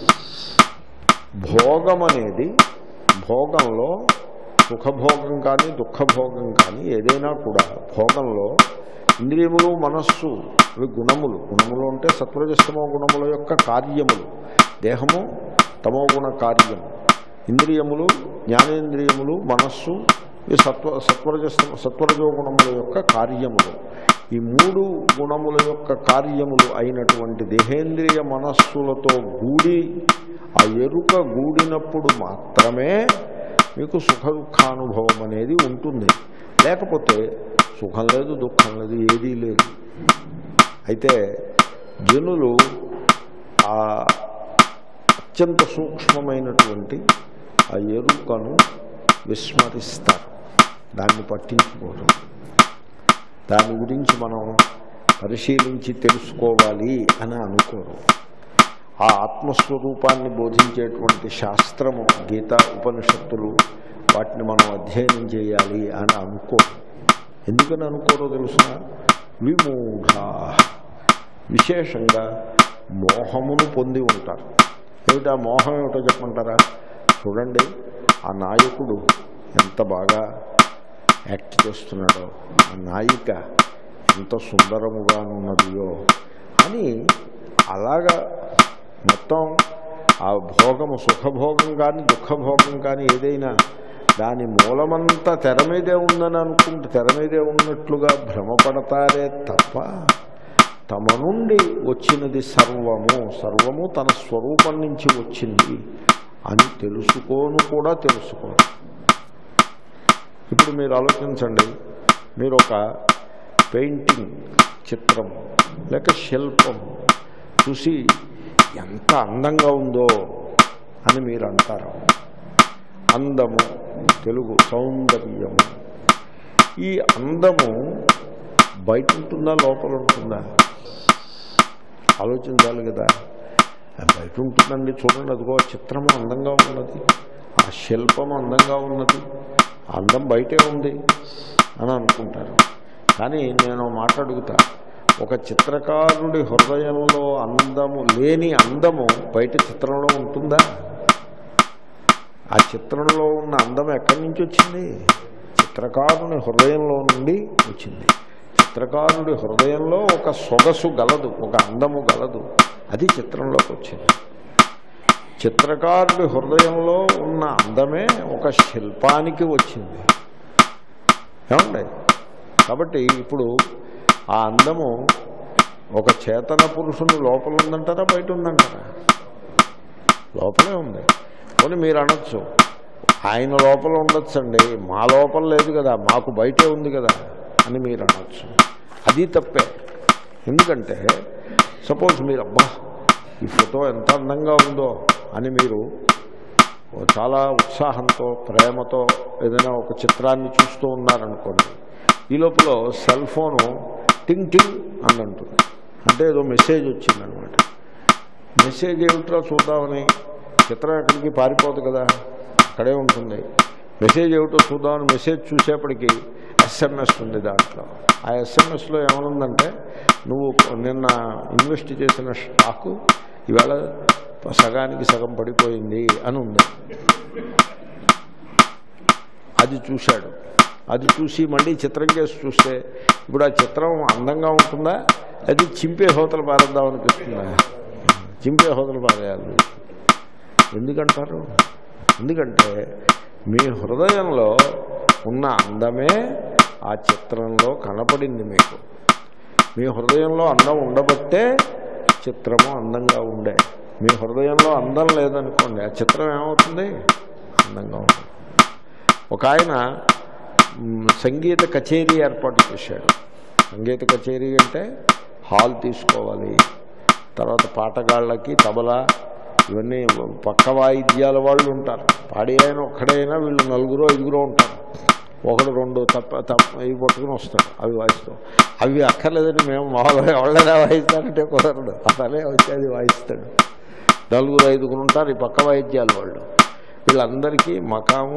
భోగం అనేది, భోగంలో సుఖభోగం కానీ దుఃఖభోగం కానీ ఏదైనా కూడా భోగంలో ఇంద్రియములు మనస్సు అవి గుణములు. గుణములు అంటే సత్వరజస్తమో గుణముల యొక్క కార్యములు. దేహము తమోగుణ కార్యము, ఇంద్రియములు జ్ఞానేంద్రియములు మనస్సు ఇవి సత్వరజో గుణముల యొక్క కార్యములు. ఈ మూడు గుణముల యొక్క కార్యములు అయినటువంటి దేహేంద్రియ మనస్సులతో గూడి ఆ ఎరుక గూడినప్పుడు మాత్రమే మీకు సుఖ దుఃఖానుభవం అనేది ఉంటుంది. లేకపోతే సుఖం లేదు, దుఃఖం లేదు, ఏదీ లేదు. అయితే జనులు ఆ అత్యంత సూక్ష్మమైనటువంటి ఆ ఎరుకను విస్మరిస్తారు, దాన్ని పట్టించుకోరు. దాని గురించి మనం పరిశీలించి తెలుసుకోవాలి అని అనుకోరు. ఆ ఆత్మస్వరూపాన్ని బోధించేటువంటి శాస్త్రము గీత ఉపనిషత్తులు వాటిని మనం అధ్యయనం చేయాలి అని అనుకోరు. ఎందుకని అనుకోరో తెలుసిన? విమూఢా, విశేషంగా మోహమును పొంది ఉంటారు. ఏమిటా మోహం ఏమిటో చెప్పమంటారా? చూడండి, ఆ నాయకుడు ఎంత బాగా యాక్ట్ చేస్తున్నాడో, ఆ నాయిక ఎంత సుందరముగా ఉన్నదియో అని అలాగా మొత్తం ఆ భోగము, సుఖభోగం కానీ దుఃఖభోగం కానీ ఏదైనా దాని మూలమంతా తెర మీదే ఉందని అనుకుంటే తెర మీదే ఉన్నట్లుగా భ్రమపడతారే తప్ప తమ నుండి వచ్చినది సర్వము తన స్వరూపం నుంచి వచ్చింది అని తెలుసుకోను కూడా తెలుసుకోను. ఇప్పుడు మీరు ఆలోచించండి, మీరు ఒక పెయింటింగ్, చిత్రం లేక శిల్పం చూసి ఎంత అందంగా ఉందో అని మీరు అంటారు. అందము, తెలుగు సౌందర్యము. ఈ అందము బయట ఉంటుందా లోపల ఉంటుందా? ఆలోచించాలి కదా. బయట ఉంటుందండి, చూడండి అదిగో చిత్రము అందంగా ఉన్నది, ఆ శిల్పము అందంగా ఉన్నది, అందం బయటే ఉంది అని అనుకుంటారు. కానీ నేను మాట్లాడుగుతా, ఒక చిత్రకారుడి హృదయంలో అందము లేని అందము బయట చిత్రంలో ఉంటుందా? ఆ చిత్రంలో ఉన్న అందం ఎక్కడి నుంచి వచ్చింది? చిత్రకారుని హృదయంలో నుండి వచ్చింది. చిత్రకారుడి హృదయంలో ఒక సొగసు గలదు, ఒక అందము గలదు, అది చిత్రంలోకి వచ్చింది. చిత్రకారుడి హృదయంలో ఉన్న అందమే ఒక శిల్పానికి వచ్చింది. ఏమండి? కాబట్టి ఇప్పుడు ఆ అందము ఒక చేతన పురుషుని లోపల ఉందంటారా బయట ఉందంటారా? లోపలే ఉంది. పోనీ మీరు అనొచ్చు, ఆయన లోపల ఉండొచ్చండి, మా లోపల లేదు కదా, మాకు బయటే ఉంది కదా అని మీరు అనొచ్చు. అది తప్పే. ఎందుకంటే సపోజ్ మీరు అబ్బా ఈ ఫోటో ఎంత అందంగా ఉందో అని మీరు చాలా ఉత్సాహంతో ప్రేమతో ఏదైనా ఒక చిత్రాన్ని చూస్తూ ఉన్నారనుకోండి, ఈ లోపల సెల్ ఫోను టింగ్ టింగ్ అని అంటుంది. అంటే ఏదో మెసేజ్ వచ్చిందనమాట. మెసేజ్ ఏమిట్రా చూద్దామని చిత్రం ఎక్కడికి పారిపోదు కదా, అక్కడే ఉంటుంది. మెసేజ్ ఏమిటో చూద్దామని మెసేజ్ చూసేప్పటికి ఎస్ఎంఎస్ ఉంది దాంట్లో. ఆ ఎస్ఎంఎస్లో ఏమనుందంటే, నువ్వు నిన్న ఇన్వెస్ట్ చేసిన స్టాకు ఇవాళ సగానికి సగం పడిపోయింది అని ఉంది. అది చూశాడు. అది చూసి మళ్ళీ చిత్రం కేసు చూస్తే ఇప్పుడు ఆ చిత్రం అందంగా ఉంటుందా, అది చింపే హోతల పారేద్దాం అనిపిస్తుందా? చింపే హోతల పారేయాలి. ఎందుకంటారు? ఎందుకంటే మీ హృదయంలో ఉన్న అందమే ఆ చిత్రంలో కనపడింది మీకు. మీ హృదయంలో అందం ఉండబట్టే చిత్రము అందంగా ఉండే. మీ హృదయంలో అందం లేదనుకోండి, ఆ చిత్రం ఏమవుతుంది? అందంగా ఉంటుంది. ఒక ఆయన సంగీత కచేరీ ఏర్పాటు చేశాడు. సంగీత కచేరీ అంటే హాల్ తీసుకోవాలి, తర్వాత పాటగాళ్ళకి తబలా ఇవన్నీ పక్క వాయిద్యాల వాళ్ళు ఉంటారు. పాడి ఆయన ఒక్కడైనా వీళ్ళు 4-5 ఉంటారు. ఒకడు 2 ఇవి పట్టుకుని వస్తాడు, అవి వాయిస్తాం. అవి అక్కర్లేదని మేము వాళ్ళనే వాయిస్తారంటే కుదరదు. అతనే వచ్చి అది వాయిస్తాడు. 4-5 ఉంటారు ఈ పక్క వాయిద్యాల వాళ్ళు. వీళ్ళందరికీ మకాము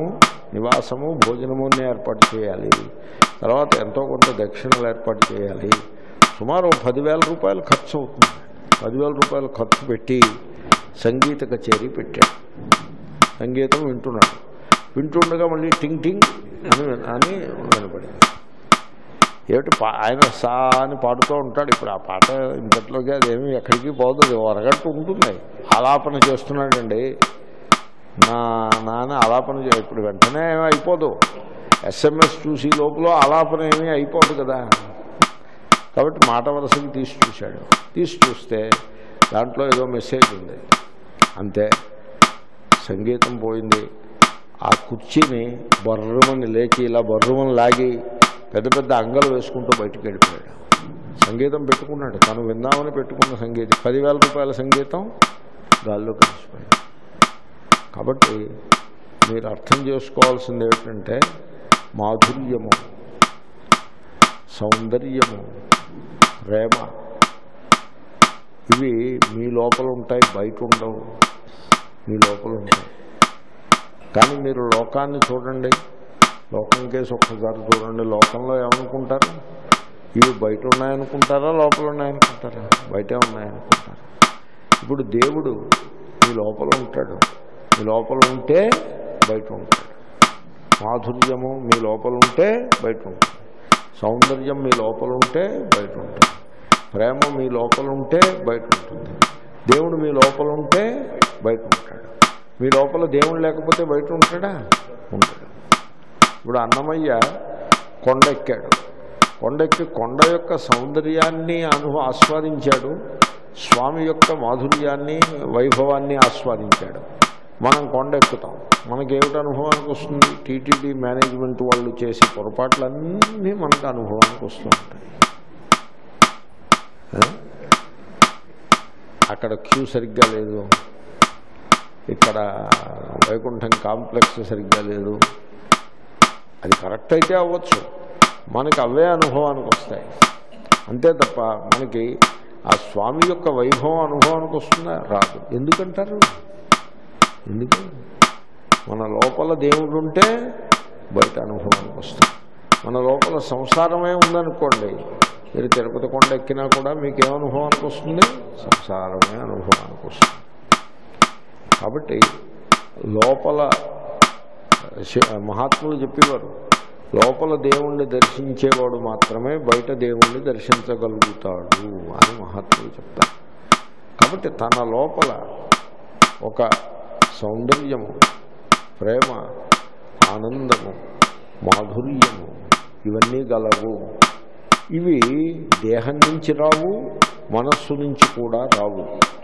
నివాసము భోజనముని ఏర్పాటు చేయాలి, తర్వాత ఎంతో కొంత దక్షిణలు ఏర్పాటు చేయాలి. సుమారు 10,000 రూపాయలు ఖర్చు అవుతుంది. 10,000 రూపాయలు ఖర్చు పెట్టి సంగీత కచేరీ పెట్టాడు. సంగీతం వింటున్నాడు. వింటుండగా మళ్ళీ టింగ్ టింగ్ అని వినపడింది. ఏమిటి ఆయన సా అని పాడుతూ ఉంటాడు. ఇప్పుడు ఆ పాట ఇంతట్లోకి అదేమి ఎక్కడికి పోతుంది, అరగంట ఉంటుంది. ఆలాపన చేస్తున్నాడండి. నా నాన్న ఆలాపన ఇప్పుడు వెంటనే ఏమీ అయిపోదు. SMS చూసి లోపల ఆలాపన ఏమీ అయిపోదు కదా. కాబట్టి మాట వరుసకి తీసి చూశాడు. తీసి చూస్తే దాంట్లో ఏదో మెసేజ్ ఉంది. అంతే, సంగీతం పోయింది. ఆ కుర్చీని బర్రుమని లేచి ఇలా బర్రుమని లాగి పెద్ద పెద్ద అంగలు వేసుకుంటూ బయటికి వెళ్ళిపోయాడు. సంగీతం పెట్టుకున్నాడు, తను విందామని పెట్టుకున్న సంగీతం 10,000 రూపాయల సంగీతం గాల్లో కలిసిపోయింది. కాబట్టి మీరు అర్థం చేసుకోవాల్సింది ఏమిటంటే మాధుర్యము, సౌందర్యము, ప్రేమ ఇవి మీ లోపల ఉంటాయి, బయట ఉండవు. మీ లోపల ఉంటాయి. కానీ మీరు లోకాన్ని చూడండి, లోకం కేసు ఒక్కసారి చూడండి. లోకంలో ఏమనుకుంటారు? ఇవి బయట ఉన్నాయనుకుంటారా, లోపల ఉన్నాయనుకుంటారా? బయటే ఉన్నాయనుకుంటారు. ఇప్పుడు దేవుడు మీ లోపల ఉంటాడు. మీ లోపల ఉంటే బయట ఉంటాడు. మాధుర్యము మీ లోపల ఉంటే బయట ఉంటుంది. సౌందర్యం మీ లోపల ఉంటే బయట ఉంటుంది. ప్రేమ మీ లోపల ఉంటే బయట ఉంటుంది. దేవుడు మీ లోపల ఉంటే బయట ఉంటాడు. మీ లోపల దేవుడు లేకపోతే బయట ఉంటాడా? ఉంటాడు. ఇప్పుడు అన్నమయ్య కొండెక్కాడు. కొండెక్కి కొండ యొక్క సౌందర్యాన్ని ఆస్వాదించాడు. స్వామి యొక్క మాధుర్యాన్ని, వైభవాన్ని ఆస్వాదించాడు. మనం కొండెక్కుతాం. మనకేమిటి అనుభవానికి వస్తుంది? టీటీడీ మేనేజ్మెంట్ వాళ్ళు చేసే పొరపాట్లన్నీ మనకు అనుభవానికి వస్తూ ఉంటాయి. అక్కడ క్యూ సరిగ్గా లేదు, ఇక్కడ వైకుంఠం కాంప్లెక్స్ సరిగ్గా లేదు. అది కరెక్ట్ అయితే అవ్వచ్చు, మనకి అవే అనుభవానికి వస్తాయి. అంతే తప్ప మనకి ఆ స్వామి యొక్క వైభవం అనుభవానికి వస్తుందా? రాదు. ఎందుకంటారు? ఎందుకు? మన లోపల దేవుడు ఉంటే బయట అనుభవానికి వస్తుంది. మన లోపల సంసారమే ఉందనుకోండి, మీరు తిరుపతి కొండ ఎక్కినా కూడా మీకేం అనుభవానికి వస్తుంది? సంసారమే అనుభవానికి వస్తుంది. కాబట్టి లోపల మహాత్ములు చెప్పేవారు, లోపల దేవుణ్ణి దర్శించేవాడు మాత్రమే బయట దేవుణ్ణి దర్శించగలుగుతాడు అని మహాత్ములు చెప్తారు. కాబట్టి తన లోపల ఒక సౌందర్యము, ప్రేమ, ఆనందము, మాధుర్యము ఇవన్నీ గలవు. ఇవి దేహం నుంచి రావు, మనస్సు నుంచి కూడా రావు.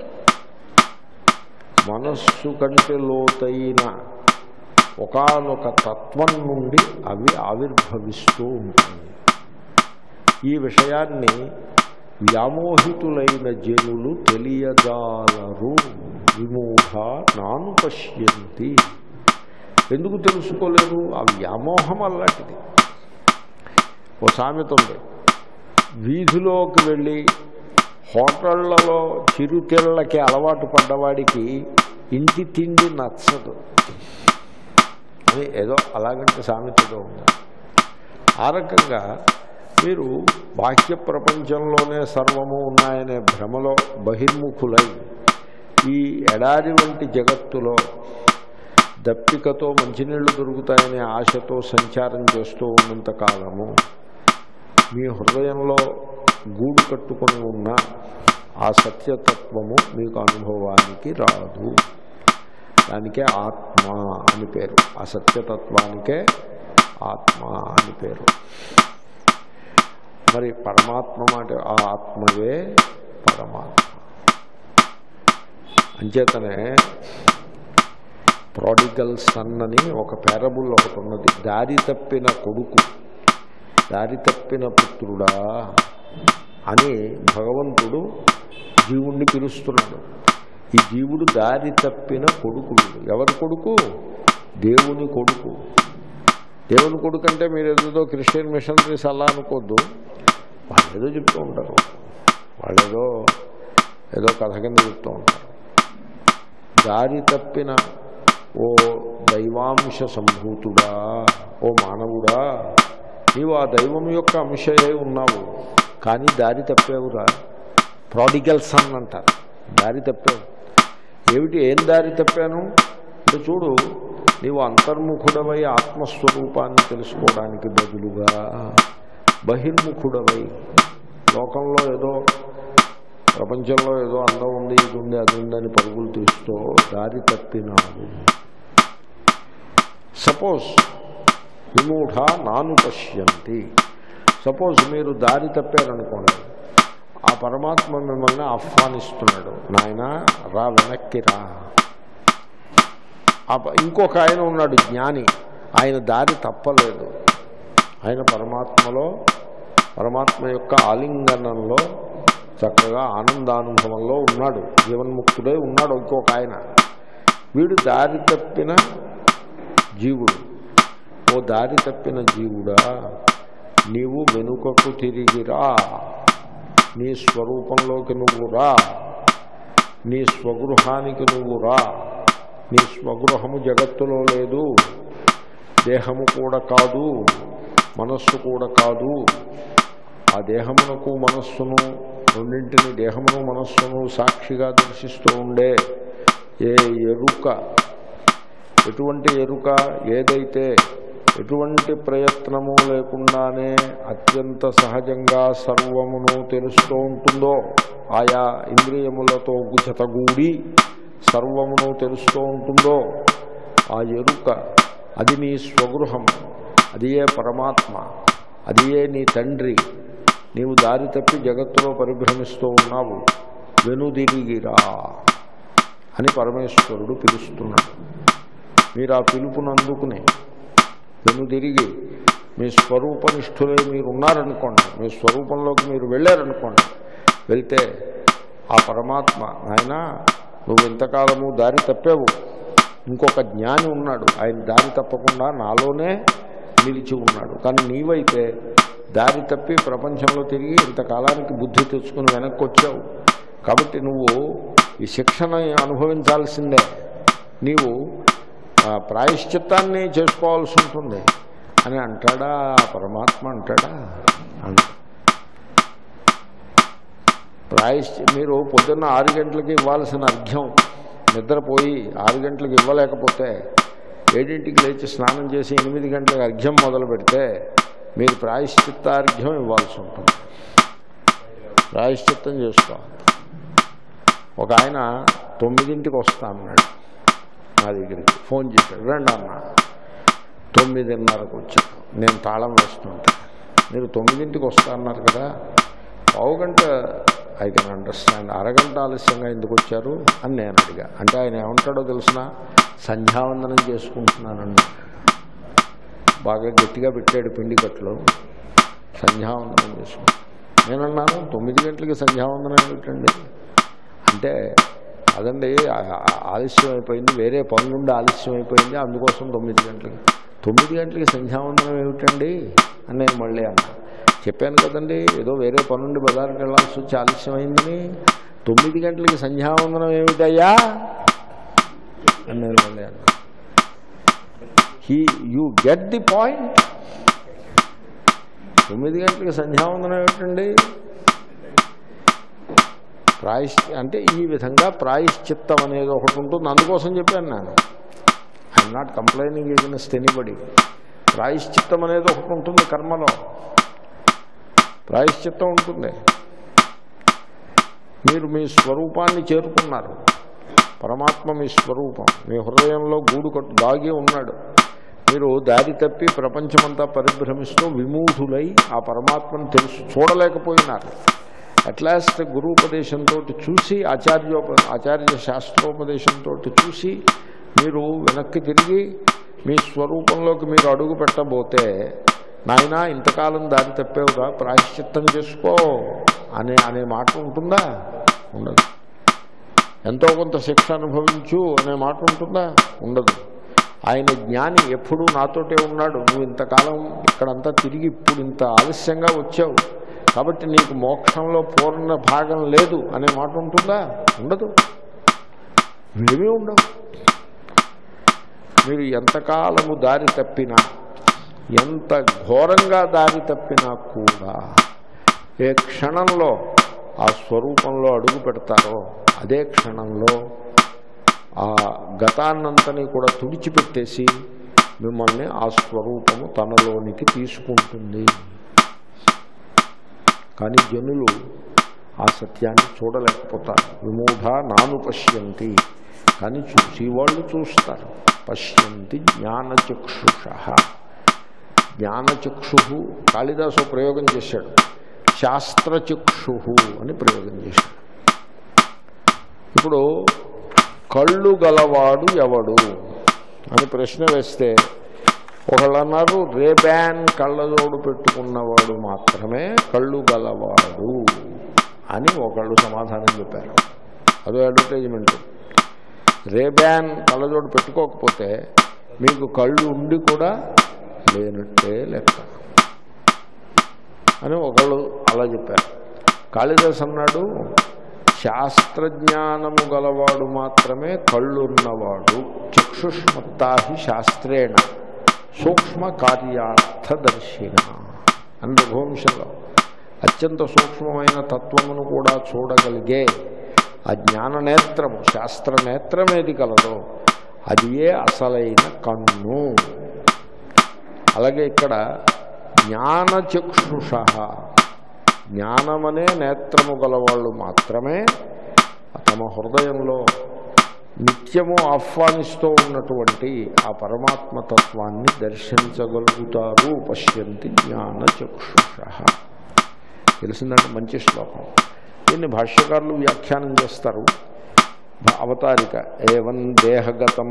మనస్సు కంటే లోతైన ఒకానొక తత్వం నుండి అవి ఆవిర్భవిస్తూ ఉంటాయి. ఈ విషయాన్ని వ్యామోహితులైన జనులు తెలియజాలరు. విమూఢ నాను పశ్యంతి. ఎందుకు తెలుసుకోలేరు? ఆ వ్యామోహం అలాంటిది. ఓ సామెత ఉంది, వీధిలోకి వెళ్ళి హోటళ్లలో చిరుతిళ్ళకి అలవాటు పడ్డవాడికి ఇంటి తిండి నచ్చదు అని ఏదో అలాగంటే సామెతగా ఉంది. ఆ రకంగా మీరు బాహ్య ప్రపంచంలోనే సర్వము ఉన్నాయనే భ్రమలో బహిర్ముఖులై ఈ ఎడారి వంటి జగత్తులో దప్పికతో మంచినీళ్లు దొరుకుతాయనే ఆశతో సంచారం చేస్తూ ఉన్నంత కాలము మీ హృదయంలో గూడు కట్టుకొని ఉన్న ఆ సత్యతత్వము మీకు అనుభవానికి రాదు. దానికే ఆత్మ అని పేరు. ఆ సత్యతత్వానికే ఆత్మ అని పేరు. మరి పరమాత్మ మాట ఆ ఆత్మవే పరమాత్మ. అంచేతనే ప్రోడిగల్ సన్ అని ఒక పారబుల్ ఒకటి ఉన్నది. దారి తప్పిన కొడుకు, దారి తప్పిన పుత్రుడా అని భగవంతుడు జీవుణ్ణి పిలుస్తున్నాడు. ఈ జీవుడు దారి తప్పిన కొడుకు. ఎవరి కొడుకు? దేవుని కొడుకు. దేవుని కొడుకు అంటే మీరు ఏదో క్రిస్టియన్ మిషనరీస్ అలా అనుకోద్దు. వాళ్ళు ఏదో చెప్తూ ఉంటారు, వాళ్ళు ఏదో కథ కింద చెప్తూ ఉంటారు. దారి తప్పిన ఓ దైవాంశ సంభూతుడా, ఓ మానవుడా, నీవు ఆ దైవం యొక్క అంశయే ఉన్నావు, కానీ దారి తప్పేవురా. ప్రాడిగల్ సన్ అంటారు, దారి తప్పావు. ఏమిటి, ఏం దారి తప్పాను అంటే చూడు, నీవు అంతర్ముఖుడవై ఆత్మస్వరూపాన్ని తెలుసుకోవడానికి బదులుగా బహిర్ముఖుడవై లోకంలో ఏదో, ప్రపంచంలో ఏదో అందం ఉంది, ఇది ఉంది, అది ఉందని పరుగులు తీస్తూ దారి తప్పినాడు. సపోజ్ విమూఢ నాను పశ్యంతి, సపోజ్ మీరు దారి తప్పారనుకోండి, ఆ పరమాత్మ మిమ్మల్ని ఆహ్వానిస్తున్నాడు, నాయన రా, వెనక్కి రా. ఇంకొక ఆయన ఉన్నాడు జ్ఞాని, ఆయన దారి తప్పలేదు, ఆయన పరమాత్మలో, పరమాత్మ యొక్క ఆలింగనంలో చక్కగా ఆనందానుభవంలో ఉన్నాడు, జీవన్ముక్తుడై ఉన్నాడు ఇంకొక ఆయన. వీడు దారి తప్పిన జీవుడు. ఓ దారి తప్పిన జీవుడా, నీవు వెనుకకు తిరిగిరా, నీ స్వరూపంలోకి నువ్వు రా, నీ స్వగృహానికి నువ్వు రా. నీ స్వగృహము జగత్తులో లేదు, దేహము కూడా కాదు, మనస్సు కూడా కాదు. ఆ దేహమునకు మనస్సును రెండింటిని, దేహమును మనస్సును సాక్షిగా దర్శిస్తూ ఉండే ఏ ఎరుక, ఎటువంటి ఎరుక ఏదైతే ఎటువంటి ప్రయత్నము లేకుండానే అత్యంత సహజంగా సర్వమును తెలుస్తూ ఉంటుందో, ఆయా ఇంద్రియములతో జతగూడి సర్వమును తెలుస్తూ ఉంటుందో, ఆ ఎరుక, అది నీ స్వగృహం, అది ఏ పరమాత్మ, అది ఏ నీ తండ్రి. నీవు దారి తప్పి జగత్తులో పరిభ్రమిస్తూ ఉన్నావు, వెనుదిరిగిరా అని పరమేశ్వరుడు పిలుస్తున్నాడు. మీరు ఆ పిలుపునందుకుని వెనుదిరిగి మీ స్వరూపనిష్ఠులై మీరు ఉన్నారనుకోండి, మీ స్వరూపంలోకి మీరు వెళ్ళారనుకోండి, వెళ్తే ఆ పరమాత్మ, ఆయన నువ్వు ఇంతకాలము దారి తప్పావు, ఇంకొక జ్ఞాని ఉన్నాడు, ఆయన దారి తప్పకుండా నాలోనే నిలిచి ఉన్నాడు. కానీ నీవైతే దారి తప్పి ప్రపంచంలో తిరిగి ఇంతకాలానికి బుద్ధి తెచ్చుకుని వెనక్కి వచ్చావు. కాబట్టి నువ్వు ఈ శిక్షణ అనుభవించాల్సిందే, నీవు ప్రాయశ్చిత్తాన్ని చేసుకోవాల్సి ఉంటుంది అని అంటాడా పరమాత్మ? అంటాడా? మీరు పొద్దున్న 6 గంటలకి ఇవ్వాల్సిన అర్ఘ్యం నిద్రపోయి 6 గంటలకు ఇవ్వలేకపోతే 7ంటికి లేచి స్నానం చేసి 8 గంటలకు అర్ఘ్యం మొదలు పెడితే మీరు ప్రాయశ్చిత్తార్ఘ్యం ఇవ్వాల్సి ఉంటుంది, ప్రాయశ్చిత్తం చేసుకోవాలి. ఒక ఆయన 9ంటికి వస్తా అన్నాడు, నా దగ్గరికి ఫోన్ చేశాడు, రండి అన్న. 9:30కు వచ్చాడు, నేను తాళం వేస్తుంటా. మీరు 9ంటికి వస్తా అన్నారు కదా, పావు గంట ఐ కెన్ అండర్స్టాండ్, అరగంట ఆలస్యంగా ఎందుకు వచ్చారు అని నేను అడిగా. అంటే ఆయన ఏమంటాడో తెలిసిన, సంధ్యావందనం చేసుకుంటున్నానండి. బాగా గట్టిగా పెట్టాడు పిండి కట్లు, సంధ్యావందనం చేసుకుంటాను. నేనన్నాను 9 గంటలకి సంధ్యావందనం ఏమిటండి అంటే, అదండి ఆలస్యం అయిపోయింది, వేరే పనులుండి ఆలస్యం అయిపోయింది, అందుకోసం 9 గంటలకి. 9 గంటలకి సంధ్యావందనం ఏమిటండి అని నేను మళ్ళీ అన్నా. చెప్పాను కదండి, ఏదో వేరే పనుండి బజారుకి వెళ్ళాల్సి వచ్చి ఆలస్యం అయిందని. 9 గంటలకి సంధ్యావందనం ఏమిటయ్యా అని నేను మళ్ళీ అన్నా. You get the point. 9 గంటలకి సంధ్యావందనం ఏమిటండి? అంటే ఈ విధంగా ప్రాయశ్చిత్తం అనేది ఒకటి ఉంటుంది, అందుకోసం చెప్పాను నేను. I'm not complaining against anybody. ప్రాయశ్చిత్తం అనేది ఒకటి ఉంటుంది, కర్మలో ప్రాయశ్చిత్తం ఉంటుంది. మీరు మీ స్వరూపాన్ని చేరుకున్నారు, పరమాత్మ మీ స్వరూపం మీ హృదయంలో గూడు కట్టు దాగి ఉన్నాడు. మీరు దారి తప్పి ప్రపంచమంతా పరిభ్రమిస్తూ విమూఢులై ఆ పరమాత్మను చూడలేకపోయినారు. అట్లాస్ట్ గురూపదేశంతో చూసి, ఆచార్య శాస్త్రోపదేశంతో చూసి మీరు వెనక్కి తిరిగి మీ స్వరూపంలోకి మీరు అడుగు పెట్టబోతే, నాయనా ఇంతకాలం దారి తప్పేవుగా, ప్రాయశ్చిత్తం చేసుకో అనే మాట ఉంటుందా? ఉండదు. ఎంతో కొంత శిక్ష అనుభవించు అనే మాట ఉంటుందా? ఉండదు. ఆయన జ్ఞాని ఎప్పుడూ నాతోటే ఉన్నాడు, నువ్వు ఇంతకాలం ఇక్కడంతా తిరిగి ఇప్పుడు ఇంత ఆలస్యంగా వచ్చావు కాబట్టి నీకు మోక్షంలో పూర్ణ భాగం లేదు అనే మాట ఉంటుందా? ఉండదు. ఏమీ ఉండవు. మీరు ఎంతకాలము దారి తప్పినా, ఎంత ఘోరంగా దారి తప్పినా కూడా ఏ క్షణంలో ఆ స్వరూపంలో అడుగు పెడతారో అదే క్షణంలో ఆ గతాన్నంతని కూడా తుడిచిపెట్టేసి మిమ్మల్ని ఆ స్వరూపము తనలోనికి తీసుకుంటుంది. కానీ జనులు ఆ సత్యాన్ని చూడలేకపోతారు. విమూఢ నాను పశ్యంతి, కానీ చూసేవాళ్ళు చూస్తారు. పశ్యంతి జ్ఞానచక్షుష. జ్ఞానచక్షు కాళిదాసు ప్రయోగం చేశాడు, శాస్త్రచక్షు అని ప్రయోగం చేశాడు. ఇప్పుడు కళ్ళు గలవాడు ఎవడు అని ప్రశ్న వేస్తే ఒకళ్ళు అన్నారు, రేబ్యాన్ కళ్ళజోడు పెట్టుకున్నవాడు మాత్రమే కళ్ళు గలవాడు అని ఒకళ్ళు సమాధానం చెప్పారు. అదో అడ్వర్టైజ్మెంట్. రేబ్యాన్ కళ్ళజోడు పెట్టుకోకపోతే మీకు కళ్ళు ఉండి కూడా లేనట్టే లెక్క అని ఒకళ్ళు అలా చెప్పారు. కాళిదాసు అన్నాడు, శాస్త్రజ్ఞానము గలవాడు మాత్రమే కళ్ళున్నవాడు. చక్షుష్మత్తాహి శాస్త్రేణ సూక్ష్మ కార్యార్థదర్శిన అని రఘువంశంలో అత్యంత సూక్ష్మమైన తత్వమును కూడా చూడగలిగే ఆ జ్ఞాననేత్రము, శాస్త్రనేత్రమేది కలదో అది ఏ అసలైన కన్ను. అలాగే ఇక్కడ జ్ఞానచక్షుష, జ్ఞానమనే నేత్రము గలవాళ్ళు మాత్రమే తమ హృదయంలో నిత్యము ఆహ్వానిస్తూ ఉన్నటువంటి ఆ పరమాత్మతత్వాన్ని దర్శించగలుగుతారు. పశ్యంతి జ్ఞానచక్షుష. తెలిసిందంటే మంచి శ్లోకం. దీన్ని భాష్యకారులు వ్యాఖ్యానం చేస్తారు. అవతారిక ఏవం దేహగతం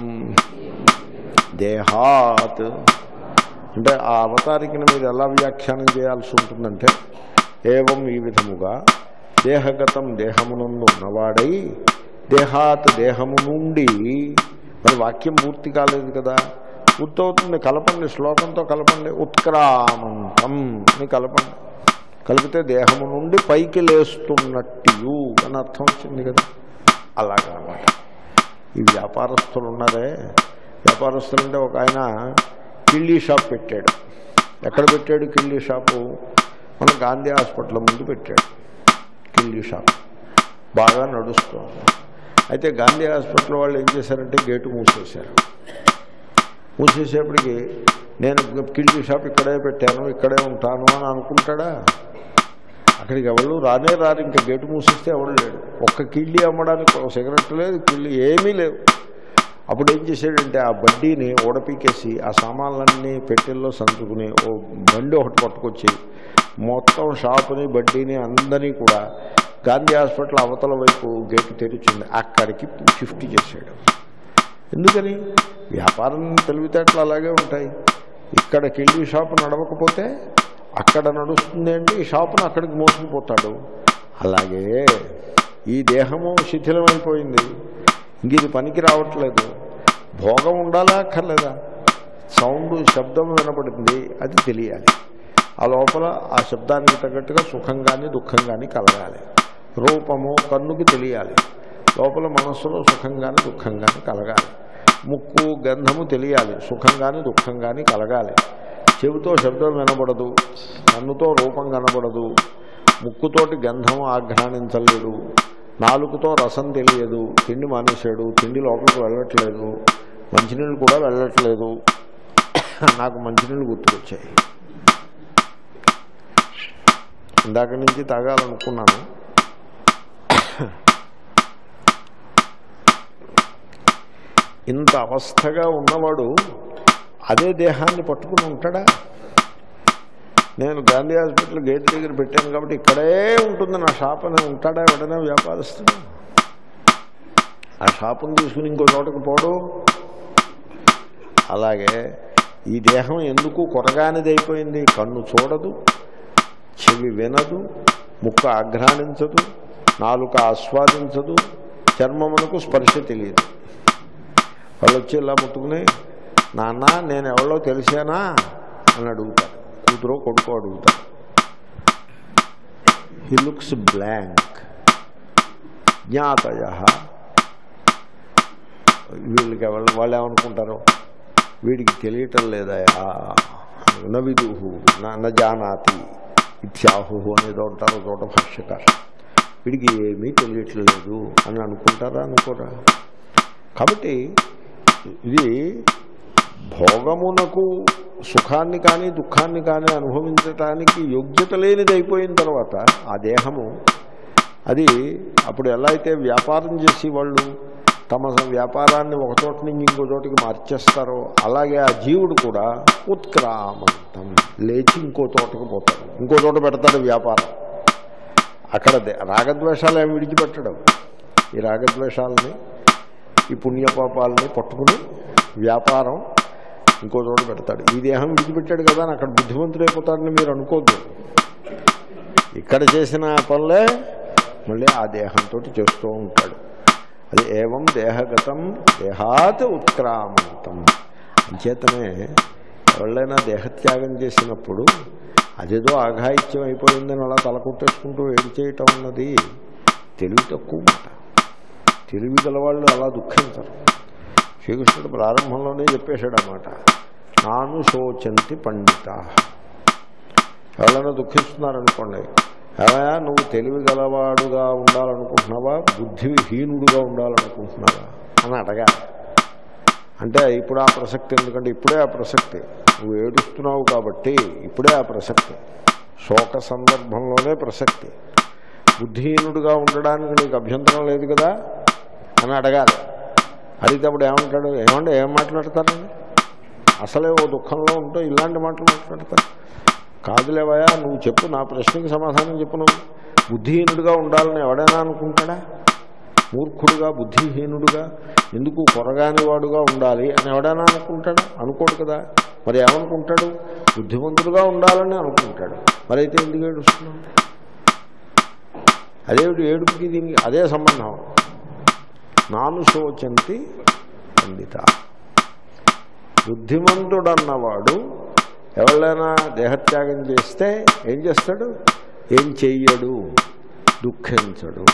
దేహాత్ అంటే ఆ అవతారికను మీరు ఎలా వ్యాఖ్యానం చేయాల్సి ఉంటుందంటే, ఏవం ఈ విధముగా దేహగతం దేహమునందు ఉన్నవాడై, దేహాత్ దేహము నుండి, మరి వాక్యం పూర్తి కాలేదు కదా, పూర్తవుతుంది. కలపండి, శ్లోకంతో కలపండి. ఉత్క్రామంతం అని కలపండి. కలిపితే దేహము నుండి పైకి లేస్తున్నట్టు అని అర్థం వచ్చింది కదా. అలాగనమాట. ఈ వ్యాపారస్తులు ఉన్నారే, వ్యాపారస్తులు అంటే ఒక ఆయన కిళ్ళీ షాప్ పెట్టాడు. ఎక్కడ పెట్టాడు కిళ్ళీ షాపు? మన గాంధీ హాస్పిటల్ ముందు పెట్టాడు కిళ్ళీ షాప్. బాగా నడుస్తుంది. అయితే గాంధీ హాస్పిటల్ వాళ్ళు ఏం చేశారంటే గేటు మూసేశారు. మూసేసేపటికి నేను కిళ్ళీ షాప్ ఇక్కడే పెట్టాను, ఇక్కడే ఉంటాను అని అనుకుంటాడా? అక్కడికి ఎవరు రానే రారు. ఇంకా గేటు మూసేస్తే ఎవరు లేడు. ఒక్క కిళ్ళీ అమ్మడానికి, ఒక సిగరెట్ లేదు, కిళ్ళీ ఏమీ లేవు. అప్పుడు ఏం చేశాడంటే ఆ బడ్డీని ఓడపీకేసి ఆ సామాన్లన్నీ పెట్టెల్లో సంచుకుని ఓ బండి ఒకటి పట్టుకొచ్చి మొత్తం షాపుని బడ్డీని అందరినీ కూడా గాంధీ హాస్పిటల్ అవతల వైపు గేటు తెరిచింది, అక్కడికి షిఫ్ట్ చేశాడు. ఎందుకని? వ్యాపారం తెలివితేటలు అలాగే ఉంటాయి. ఇక్కడ కిళ్ళీ షాపు నడవకపోతే అక్కడ నడుస్తుంది అంటే ఈ షాపును అక్కడికి మోసుకుపోతాడు. అలాగే ఈ దేహము శిథిలమైపోయింది, ఇంక ఇది పనికి రావట్లేదు. భోగం ఉండాలా అక్కర్లేదా? సౌండ్, శబ్దం వినపడుతుంది, అది తెలియాలి. ఆ లోపల ఆ శబ్దానికి తగ్గట్టుగా సుఖం కానీ దుఃఖం కానీ కలగాలి. రూపము కన్నుకి తెలియాలి, లోపల మనస్సులో సుఖం కానీ దుఃఖం కానీ కలగాలి. ముక్కు గంధము తెలియాలి, సుఖం కానీ దుఃఖం కానీ కలగాలి. చెవితో శబ్దం వినబడదు, కన్నుతో రూపం కనబడదు, ముక్కుతోటి గంధము ఆఘ్రాణించలేదు, నాలుగుతో రసం తెలియదు, తిండి మానేశాడు, తిండి లోపలికి వెళ్ళట్లేదు, మంచినీళ్ళు కూడా వెళ్ళట్లేదు. నాకు మంచినీళ్ళు గుర్తుకొచ్చాయి. ఇందాక నుంచి తాగాలనుకున్నాను. ఇంత అవస్థగా ఉన్నవాడు అదే దేహాన్ని పట్టుకుని ఉంటాడా? నేను గాంధీ హాస్పిటల్ గేట్ దగ్గర పెట్టాను కాబట్టి ఇక్కడే ఉంటుంది నా షాప్ అని ఉంటాడా ఎవడైనా వ్యాపారస్తుడు? ఆ షాపును తీసుకుని ఇంకో చోటకు పోడు. అలాగే ఈ దేహం ఎందుకు కొరగానిది అయిపోయింది? కన్ను చూడదు, చెవి వినదు, ముక్కు ఆఘ్రాణించదు, నాలుక ఆస్వాదించదు, చర్మమునకు స్పర్శ తెలియదు. వాళ్ళు వచ్చి ఇలా ముట్టుకుని, నాన్న నేను ఎవరో తెలిసానా అని అడుగుతారు. కూతురో కొడుకో అడుగుతారు. He looks blank. జ్ఞాతయ వీళ్ళకి వాళ్ళు ఏమనుకుంటారు, వీడికి తెలియటం లేదయా, నవిదుహు జానాతి ఇత్యాహు అనేదో అంటారు చోట భాష్యకారు. వీడికి ఏమీ తెలియట్లేదు అని అనుకుంటారా అనుకోరా. కాబట్టి ఇది భోగమునకు సుఖాన్ని కానీ దుఃఖాన్ని కానీ అనుభవించటానికి యోగ్యత లేనిది అయిపోయిన తర్వాత ఆ దేహము అది అప్పుడు ఎలా అయితే వ్యాపారం చేసి వాళ్ళు తమ వ్యాపారాన్ని ఒక చోట నుంచి ఇంకో చోటికి మార్చేస్తారో అలాగే ఆ జీవుడు కూడా ఉత్క్రామంతం లేచి ఇంకో చోటకు పోతాడు, ఇంకో చోట పెడతాడు వ్యాపారం. అక్కడ రాగద్వేషాలు ఏమి విడిచిపెట్టడం, ఈ రాగద్వేషాలని ఈ పుణ్యపాపాలని పట్టుకుని వ్యాపారం ఇంకో చోట పెడతాడు. ఈ దేహం విడిచిపెట్టాడు కదా అని అక్కడ బుద్ధిమంతుడైపోతాడని మీరు అనుకోద్దు. ఇక్కడ చేసిన పనులే మళ్ళీ ఆ దేహంతో చేస్తూ ఉంటాడు. అది ఏవం దేహగతం దేహాత్ ఉత్క్రామంతం. అంచేతనే ఎవరైనా దేహత్యాగం చేసినప్పుడు అదేదో ఆఘాయిత్యం అయిపోయిందని అలా తలకొట్టేసుకుంటూ ఏడు చేయటం అన్నది తెలివి తక్కువ మాట. తెలివి గలవాళ్ళు అలా దుఃఖించరు. శ్రీకృష్ణుడు ప్రారంభంలోనే చెప్పేశాడు అన్నమాట, నాను శోచంతి పండిత. ఎవరైనా దుఃఖిస్తున్నారనుకోండి, ఏమయ్యా నువ్వు తెలివి గలవాడుగా ఉండాలనుకుంటున్నావా బుద్ధిహీనుడుగా ఉండాలనుకుంటున్నావా అని అడగాలి. అంటే ఇప్పుడు ఆ ప్రసక్తి ఎందుకంటే ఇప్పుడే ఆ ప్రసక్తి, నువ్వు ఏడుస్తున్నావు కాబట్టి ఇప్పుడే ఆ ప్రసక్తి, శోక సందర్భంలోనే ప్రసక్తి. బుద్ధిహీనుడుగా ఉండడానికి నీకు అభ్యంతరం లేదు కదా అని అడగాలి. అడిగినప్పుడు ఏమంటాడు, ఏమంటే ఏం మాట్లాడతారండి, అసలే ఓ దుఃఖంలో ఉంటూ ఇలాంటి మాటలు మాట్లాడతారు. కాదులేవయా నువ్వు చెప్పు, నా ప్రశ్నకి సమాధానం చెప్పు. నువ్వు బుద్ధిహీనుడిగా ఉండాలని ఎవడైనా అనుకుంటాడా? మూర్ఖుడుగా బుద్ధిహీనుడుగా ఎందుకు కొరగాని వాడుగా ఉండాలి అని ఎవడైనా అనుకుంటాడా? అనుకోడు కదా. మరి ఏమనుకుంటాడు? బుద్ధిమంతుడుగా ఉండాలని అనుకుంటాడు. మరి అయితే ఎందుకు ఏడుస్తున్నావు? అదేమిటి ఏడుపుకి దీనికి అదే సంబంధం. నాను శోచంతి పండిత. బుద్ధిమంతుడన్నవాడు ఎవరైనా దేహత్యాగం చేస్తే ఏం చేస్తాడు? ఏం చెయ్యడు, దుఃఖించడు.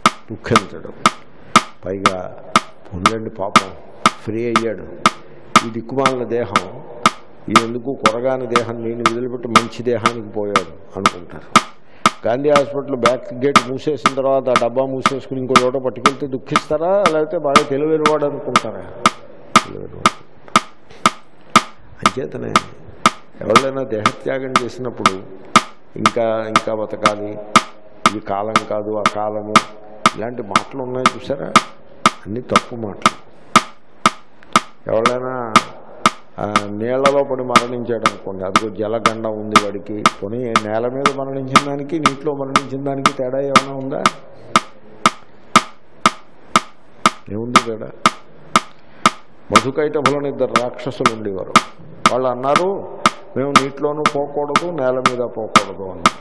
పైగా పొందండి పాపం ఫ్రీ అయ్యాడు, ఈ దిక్కుమాలిన దేహం ఇది ఎందుకు కొరగాని దేహం నేను వదిలిపెట్టి మంచి దేహానికి పోయాడు అనుకుంటారు. గాంధీ హాస్పిటల్ బ్యాక్ గేట్ మూసేసిన తర్వాత ఆ డబ్బా మూసేసుకుని ఇంకో చోట పట్టుకెళ్తే దుఃఖిస్తారా, లేకపోతే బాగా తెలివైనవాడు అనుకుంటారా? తెలివైనవాడు. అంచేతనే ఎవరైనా దేహత్యాగం చేసినప్పుడు ఇంకా ఇంకా బతకాలి, ఇది కాలం కాదు అకాలము, ఇలాంటి మాటలు ఉన్నాయి చూసారా, అన్నీ తప్పు మాటలు. ఎవరైనా నీళ్లలో పడి మరణించాడు అనుకోండి, అదిగో జలగండ ఉంది వాడికి, పోనీ నేల మీద మరణించిన దానికి నీటిలో మరణించిన దానికి తేడా ఏమైనా ఉందా? ఏముంది తేడా? మధుకైటభులను ఇద్దరు రాక్షసులు ఉండేవారు. వాళ్ళు అన్నారు మేము నీటిలోనూ పోకూడదు నేల మీద పోకూడదు అన్నారు.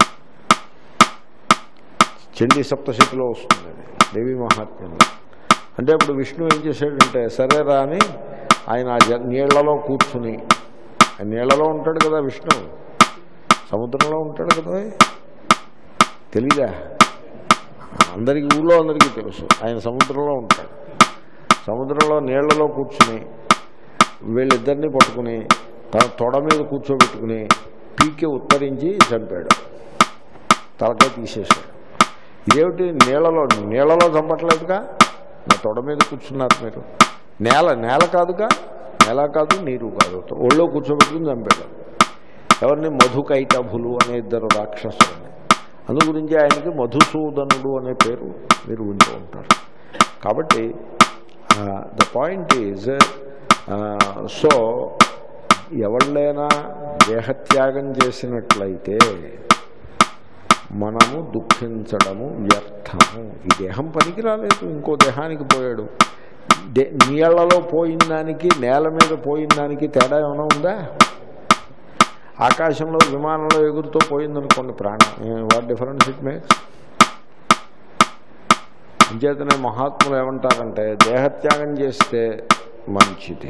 చండీ సప్తశతిలో వస్తుంది దేవీ మహాత్మ్యంలో. అంటే అప్పుడు విష్ణు ఏం చేశాడంటే సరేరా అని ఆయన నీళ్లలో కూర్చుని, నీళ్లలో ఉంటాడు కదా విష్ణు, సముద్రంలో ఉంటాడు కదా, తెలీదా? అందరికీ ఊళ్ళో అందరికీ తెలుసు ఆయన సముద్రంలో ఉంటాడు. సముద్రంలో నీళ్లలో కూర్చుని వీళ్ళిద్దరినీ పట్టుకుని తన తొడ మీద కూర్చోబెట్టుకుని పీకే ఉత్తరించి చంపాడు, తలకాయ తీసేశాడు. ఇదేమిటి నీళ్లలో చంపట్లేదుగా, నా తొడ మీద కూర్చున్నారు మీరు, నేల కాదుగా, నేల కాదు నీరు కాదు, ఒళ్ళో కూర్చోబెట్టుకుని చంపాడు. ఎవరిని? మధుకైటభులు అనే ఇద్దరు రాక్షసులని. అందు గురించి ఆయనకి మధుసూదనుడు అనే పేరు మీరు వింటూ ఉంటారు. కాబట్టి ద పాయింట్ ఈజ్, సో ఎవళ్ళైనా దేహత్యాగం చేసినట్లయితే మనము దుఃఖించడము వ్యర్థము. ఈ దేహం పనికి రాలేదు, ఇంకో దేహానికి పోయాడు. నీళ్లలో పోయిన దానికి నేల మీద పోయిన దానికి తేడా ఏమైనా ఉందా? ఆకాశంలో విమానంలో ఎగురుతూ పోయిందనుకోండి ప్రాణం, వాట్ డిఫరెన్స్ ఇట్ మేక్స్? అంచేతనే మహాత్ములు ఏమంటారంటే దేహత్యాగం చేస్తే మంచిది,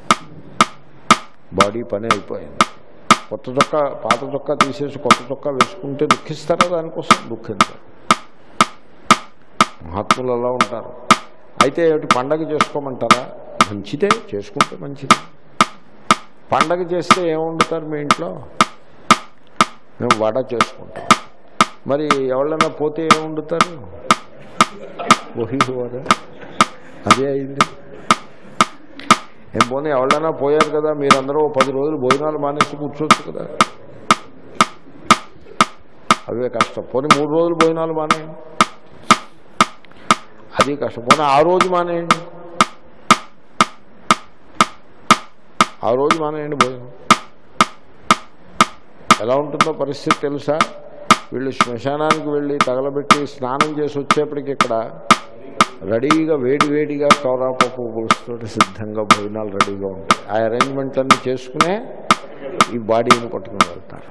బాడీ పని అయిపోయింది. కొత్త చొక్కా పాత చొక్కా తీసేసి కొత్త చొక్కా వేసుకుంటే దుఃఖిస్తారా? దానికోసం దుఃఖించారు. మహాత్ములు అలా ఉంటారు. అయితే ఏమిటి పండగ చేసుకోమంటారా? మంచిదే, చేసుకుంటే మంచిది. పండగ చేస్తే ఏం వండుతారు మీ ఇంట్లో? మేము వడ చేసుకుంటాం. మరి ఎవరైనా పోతే ఏం వండుతారు? వడ. అదే అయింది. ఏం పోనీ ఎవరైనా పోయారు కదా, మీరందరూ 10 రోజులు భోజనాలు మానేసి కూర్చోవచ్చు కదా. అవే కష్టం. పోనీ 3 రోజులు భోజనాలు మానేయండి, అది కష్టం. పోనీ ఆ రోజు మానేయండి, ఆ రోజు మానేయండి భోజనం. ఎలా ఉంటుందో పరిస్థితి తెలుసా? వీళ్ళు శ్మశానానికి వెళ్ళి తగలబెట్టి స్నానం చేసి వచ్చేప్పటికి ఇక్కడ రెడీగా వేడివేడిగా కౌరాపప్పు పులుసుతో సిద్ధంగా భోజనాలు రెడీగా ఉంటాయి. ఆ అరేంజ్మెంట్లన్నీ చేసుకునే ఈ బాడీని పట్టుకుని వెళ్తారు.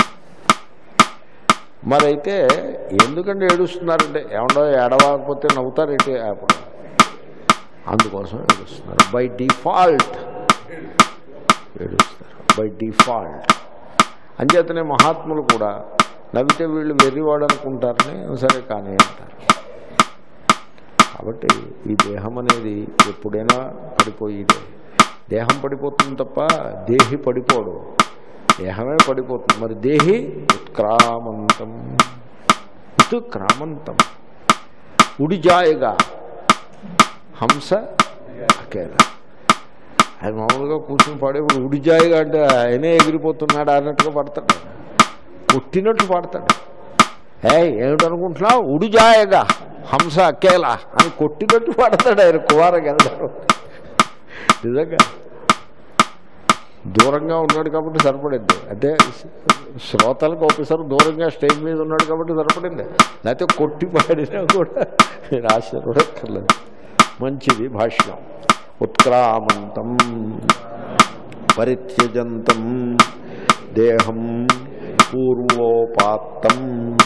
మరైతే ఎందుకంటే ఏడుస్తున్నారంటే, ఏమన్నా ఏడవకపోతే నవ్వుతారంటే అప్పుడు అందుకోసం ఏడుస్తున్నారు. బై డిఫాల్ట్ ఏడుస్తారు, బై డిఫాల్ట్. అంచేతనే మహాత్ములు కూడా నవ్వితే వీళ్ళు వెర్రివాడు అనుకుంటారని సరే కానీ అంటారు. కాబట్టి ఈ దేహం అనేది ఎప్పుడైనా పడిపోయేదే. దేహం పడిపోతుంది తప్ప దేహి పడిపోడు, దేహమే పడిపోతుంది. మరి దేహి ఉత్క్రామంతం, ఉత్క్రామంతం. ఉడిజాయగా హంస అకేలా. ఆయన మామూలుగా కూర్చొని పాడేప్పుడు ఉడిజాయిగా అంటే ఆయనే ఎగిరిపోతున్నాడు అన్నట్టుగా పడతాడు, కొట్టినట్టు పడతాడు. ఏమిటనుకుంటున్నావు, ఉడిజాయగా హంస అకేలా అని కొట్టినట్టు పడతాడు ఆయన. కుమారగెళ్తాడు నిజంగా. దూరంగా ఉన్నాడు కాబట్టి సరిపడింది, అంటే శ్రోతలకు ఒకసారి దూరంగా స్టేజ్ మీద ఉన్నాడు కాబట్టి సరిపడింది. లేకపోతే కొట్టి పాడినా కూడా ఆశ్చర్యపడక్కర్లేదు. మంచిది భాష్యం. ఉత్క్రామంతం పరిత్యజంతం దేహం పూర్వోపాత్తం.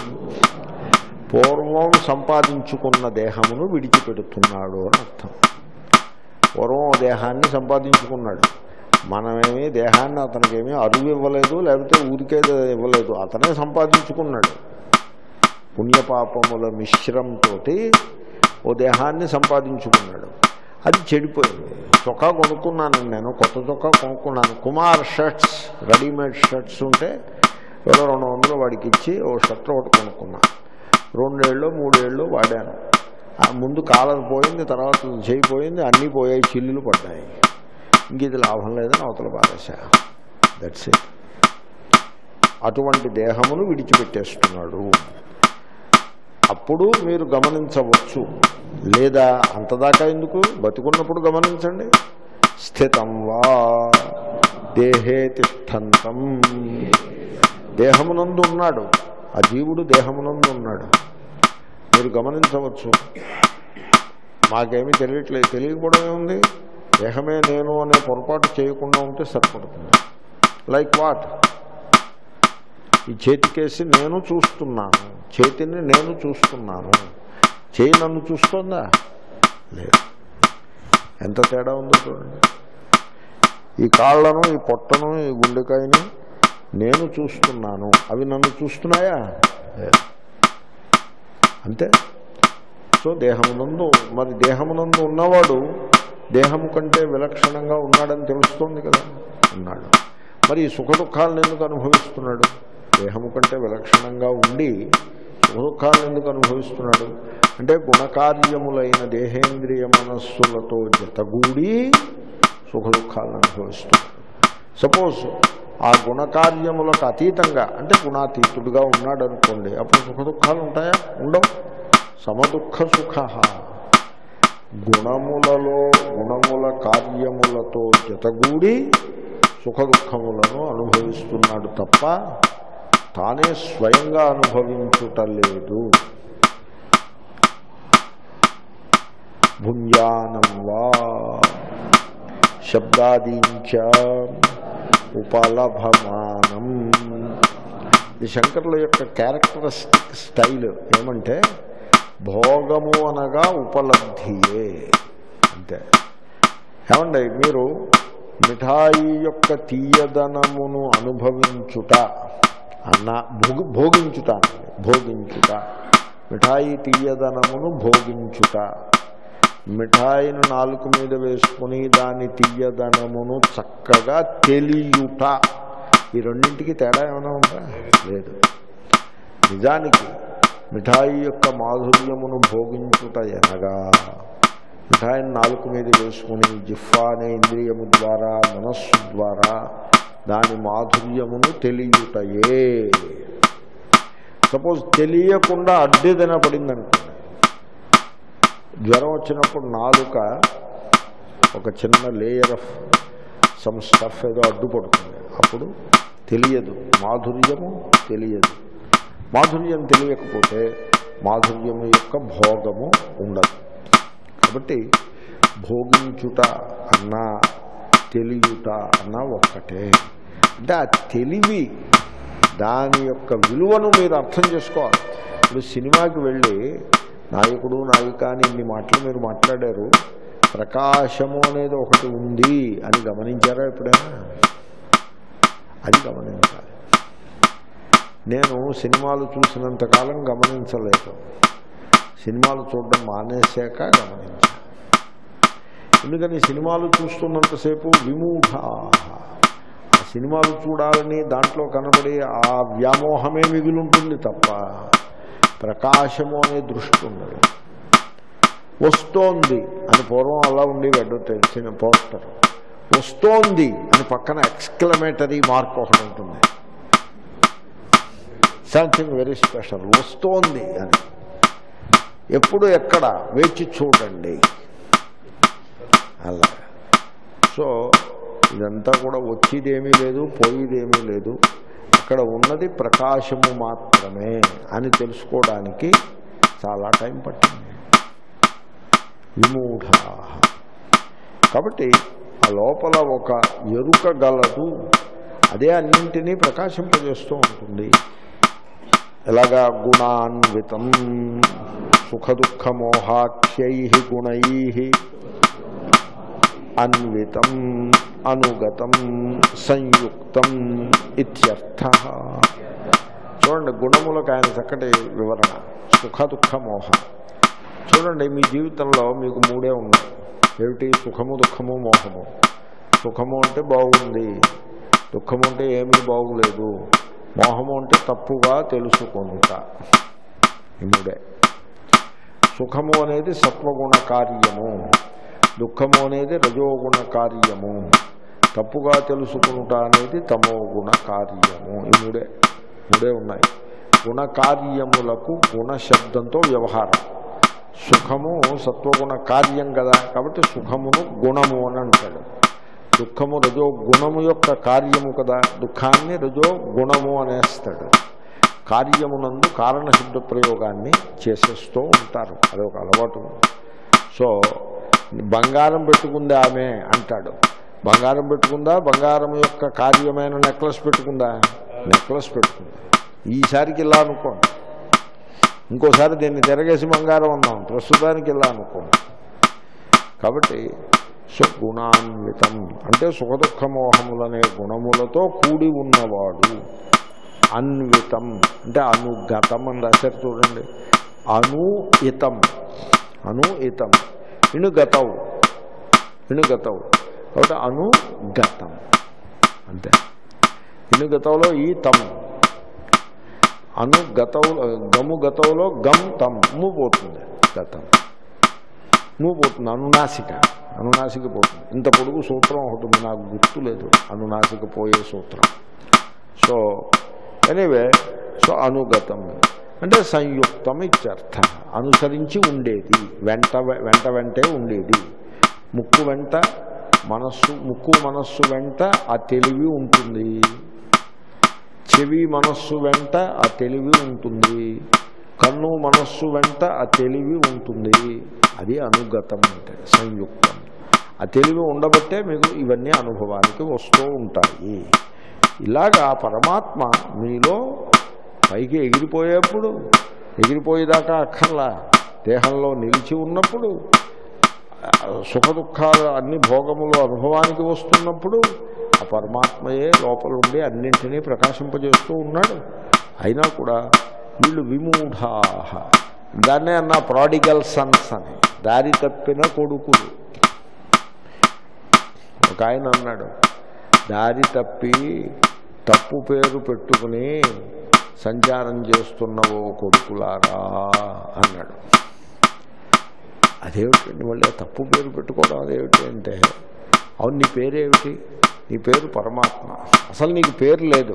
పూర్వం సంపాదించుకున్న దేహమును విడిచిపెడుతున్నాడు అని అర్థం. పూర్వం దేహాన్ని సంపాదించుకున్నాడు. మనమేమీ దేహాన్ని అతనికేమీ అరువు ఇవ్వలేదు, లేకపోతే ఊరికే ఇవ్వలేదు, అతనే సంపాదించుకున్నాడు. పుణ్యపాపముల మిశ్రంతో ఓ దేహాన్ని సంపాదించుకున్నాడు. అది చెడిపోయింది. చొక్కా కొనుక్కున్నాను నేను, కొత్త చొక్కా కొనుక్కున్నాను. కుమార్ షర్ట్స్, రెడీమేడ్ షర్ట్స్ ఉంటే ఏదో 200 వాడికి ఇచ్చి ఓ షర్ట్ ఒకటి కొనుక్కున్నా. 2 ఏళ్ళు 3 ఏళ్ళు వాడాను. ముందు కాలర్ పోయింది, తర్వాత చేయిపోయింది, అన్నీ పోయాయి, చిల్లులు పడ్డాయి. ఇంక ఇది లాభం లేదని అవతల పారేశా. That's it. అటువంటి దేహమును విడిచిపెట్టేస్తున్నాడు. అప్పుడు మీరు గమనించవచ్చు, లేదా అంతదాకా ఎందుకు, బతికున్నప్పుడు గమనించండి. స్థితం వా దేహే తిష్టంతం. దేహమునందు ఉన్నాడు, ఆ జీవుడు దేహమునందు ఉన్నాడు. మీరు గమనించవచ్చు. మాకేమీ తెలియట్లేదు, తెలియకపోవడమే ఉంది. దేహమే నేను అనే పొరపాటు చేయకుండా ఉంటే సరిపడుతుంది. Like what? ఈ చేతికేసి నేను చూస్తున్నాను, చేతిని నేను చూస్తున్నాను, చేయి నన్ను చూస్తుందా? లేదు. ఎంత తేడా ఉందో చూడండి. ఈ కాళ్ళను, ఈ పొట్టను, ఈ గుండెకాయని నేను చూస్తున్నాను, అవి నన్ను చూస్తున్నాయా? లేదు. అంతే. సో దేహమునందు, మరి దేహమునందు ఉన్నవాడు దేహము కంటే విలక్షణంగా ఉన్నాడని తెలుస్తోంది కదా, ఉన్నాడు. మరి ఈ సుఖ దుఃఖాలను ఎందుకు అనుభవిస్తున్నాడు? దేహము కంటే విలక్షణంగా ఉండి సుఖ దుఃఖాలను ఎందుకు అనుభవిస్తున్నాడు అంటే గుణకార్యములైన దేహేంద్రియ మనస్సులతో జతగూడి సుఖ దుఃఖాలను అనుభవిస్తున్నాడు. సపోజ్ ఆ గుణకార్యములకు అతీతంగా, అంటే గుణాతీతుడుగా ఉన్నాడు అనుకోండి, అప్పుడు సుఖ దుఃఖాలు ఉంటాయా? ఉండవు. సమదుఃఖ సుఖ. గుణములలో, గుణముల కార్యములతో జతగూడి సుఖ దుఃఖములను అనుభవిస్తున్నాడు తప్ప తానే స్వయంగా అనుభవించుటలేదు. భుంజానం వా శబ్దాదీంచ ఉపలభమానం. ఇది శంకరుల యొక్క క్యారెక్టరిస్టిక్ స్టైల్. ఏమంటే భోగము అనగా ఉపలబ్ధియే, అంతే. ఏమండి, మీరు మిఠాయి యొక్క తీయదనమును అనుభవించుట అన్న భోగించుట, భోగించుట, మిఠాయి తీయదనమును భోగించుట, మిఠాయిని నాలుక మీద వేసుకుని దాని తీయదనమును చక్కగా తెలియుట, ఈ రెండింటికి తేడా ఏమైనా ఉందా? లేదు. నిజానికి మిఠాయి యొక్క మాధుర్యమును భోగించుట ఎనగా మిఠాయిని నాలుక మీద వేసుకుని జిహ్వా అనే ఇంద్రియము ద్వారా మనస్సు ద్వారా దాని మాధుర్యమును తెలియుటయే. సపోజ్ తెలియకుండా అడ్డేదైనా పడిందనుకోండి, జ్వరం వచ్చినప్పుడు నాలుక ఒక చిన్న లేయర్ ఆఫ్ సమ్ స్టఫ్ ఏదో అడ్డుపడుతుంది, అప్పుడు తెలియదు, మాధుర్యము తెలియదు. మాధుర్యం తెలియకపోతే మాధుర్యము యొక్క భోగము ఉండదు. కాబట్టి భోగించుట అన్నా తెలియుట అన్నా ఒక్కటే. అంటే ఆ తెలివి, దాని యొక్క విలువను మీరు అర్థం చేసుకోవాలి. ఇప్పుడు సినిమాకి వెళ్ళి నాయకుడు నాయిక అని ఇన్ని మాటలు మీరు మాట్లాడారు, ప్రకాశము అనేది ఒకటి ఉంది అని గమనించారా ఎప్పుడైనా? అది గమనించాలి. నేను సినిమాలు చూసినంతకాలం గమనించలేదు, సినిమాలు చూడడం మానేశాక గమనించాను. ఎందుకని సినిమాలు చూస్తున్నంతసేపు విమూఢ, ఆ సినిమాలు చూడాలని దాంట్లో కనబడి ఆ వ్యామోహమే మిగిలింటుంది తప్ప ప్రకాశము అనే దృష్టి ఉండదు. వస్తోంది అని పూర్వం అలా ఉండేవి అడ్వర్టైజ్ పోస్టర్, వస్తోంది అని పక్కన ఎక్స్క్లమేటరీ మార్క్ ఒకటి ఉంటుంది, సంథింగ్ వెరీ స్పెషల్, వస్తోంది అని. ఎప్పుడు ఎక్కడ వేచి చూడండి అలా. సో ఇదంతా కూడా వచ్చేదేమీ లేదు, పోయేదేమీ లేదు, అక్కడ ఉన్నది ప్రకాశము మాత్రమే అని తెలుసుకోవడానికి చాలా టైం పట్టింది. విమూఢ. కాబట్టి ఆ లోపల ఒక ఎరుక గలదు, అదే అన్నింటినీ ప్రకాశింపజేస్తూ ఉంటుంది. ఎలాగా? గుణాన్వితం సుఖదుఃఖమోహాఖ్యై గుణై అన్వితం అనుగతం సంయుక్తం ఇత్యర్థ. చూడండి, గుణములకు ఆయన చక్కటి వివరణ. సుఖదుఃఖమోహ. చూడండి, మీ జీవితంలో మీకు మూడే ఉన్నాయి. ఏమిటి? సుఖము, దుఃఖము, మోహము. సుఖము అంటే బాగుంది, దుఃఖము అంటే ఏమీ బాగులేదు, మోహము అంటే తప్పుగా తెలుసుకుంటా. ఈ మూడే. సుఖము అనేది సత్వగుణ కార్యము, దుఃఖము అనేది రజోగుణ కార్యము, తప్పుగా తెలుసుకుంటా అనేది తమోగుణ కార్యము. ఈ మూడే ఉన్నాయి. గుణకార్యములకు గుణశబ్దంతో వ్యవహారం. సుఖము సత్వగుణ కార్యం కదా, కాబట్టి సుఖమును గుణము అని అంటాడు. దుఃఖము రజో గుణము యొక్క కార్యము కదా, దుఃఖాన్ని రజో గుణము అనేస్తాడు. కార్యమునందు కారణశబ్ద ప్రయోగాన్ని చేసేస్తూ ఉంటారు, అదొక అలవాటు. సో బంగారం పెట్టుకుంది ఆమె అంటాడు. బంగారం పెట్టుకుందా? బంగారం యొక్క కార్యమైన నెక్లెస్ పెట్టుకుందా? నెక్లెస్ పెట్టుకుందా. ఈసారికి ఇలా అనుకోండి, ఇంకోసారి దీన్ని తిరగేసి బంగారం అన్నాం, ప్రస్తుతానికి ఇలా అనుకోండి. కాబట్టి సో గుణాన్వితం అంటే సుఖదుఃఖమోహములనే గుణములతో కూడి ఉన్నవాడు. అన్వితం అంటే అనుగతం అని రాశారు చూడండి. అనుయితం, అనుయితం, ఇణుగతవు, ఇణుగతవు, కాబట్టి అనుగతం అంతే. ఇణుగతంలో ఈ తమ్, అనుగతవు, గము గతంలో గమ్ తమ్, ము పోతుంది, గతం నువ్వు పోతుంది. అనునాసిక, అనునాసిక పోతుంది. ఇంత పొడుగు సూత్రం ఒకటి ఉంది, నాకు గుర్తు లేదు, అనునాసిక పోయే సూత్రం. సో ఎనీవే, సో అనుగతం అంటే సంయుక్తం ఇత్యర్థ. అనుసరించి ఉండేది, వెంట వెంటే ఉండేది. ముక్కు వెంట మనస్సు, ముక్కు మనస్సు వెంట ఆ తెలివి ఉంటుంది. చెవి మనస్సు వెంట ఆ తెలివి ఉంటుంది. కన్ను మనస్సు వెంట ఆ తెలివి ఉంటుంది. అది అనుగతం అంటే సంయుక్తం. ఆ తెలివి ఉండబట్టే మీకు ఇవన్నీ అనుభవానికి వస్తూ ఉంటాయి. ఇలాగా పరమాత్మ మీలో పైకి ఎగిరిపోయేప్పుడు, ఎగిరిపోయేదాకా అక్కర్లా, దేహంలో నిలిచి ఉన్నప్పుడు, సుఖదుఖాలు అన్ని భోగములు అనుభవానికి వస్తున్నప్పుడు ఆ పరమాత్మయే లోపల ఉండి అన్నింటినీ ప్రకాశింపజేస్తూ ఉన్నాడు. అయినా కూడా వీళ్ళు విమూఢాహ, దాన్నే అన్న ప్రాడిగల్ సన్స్ అని, దారి తప్పిన కొడుకులు. ఒక ఆయన అన్నాడు, దారి తప్పి తప్పు పేరు పెట్టుకుని సంచారం చేస్తున్నవో కొడుకులారా అన్నాడు. అదేమిటండి మళ్ళీ తప్పు పేరు పెట్టుకోవడం అదేమిటి అంటే, అవును నీ పేరేమిటి? నీ పేరు పరమాత్మ. అసలు నీకు పేరు లేదు.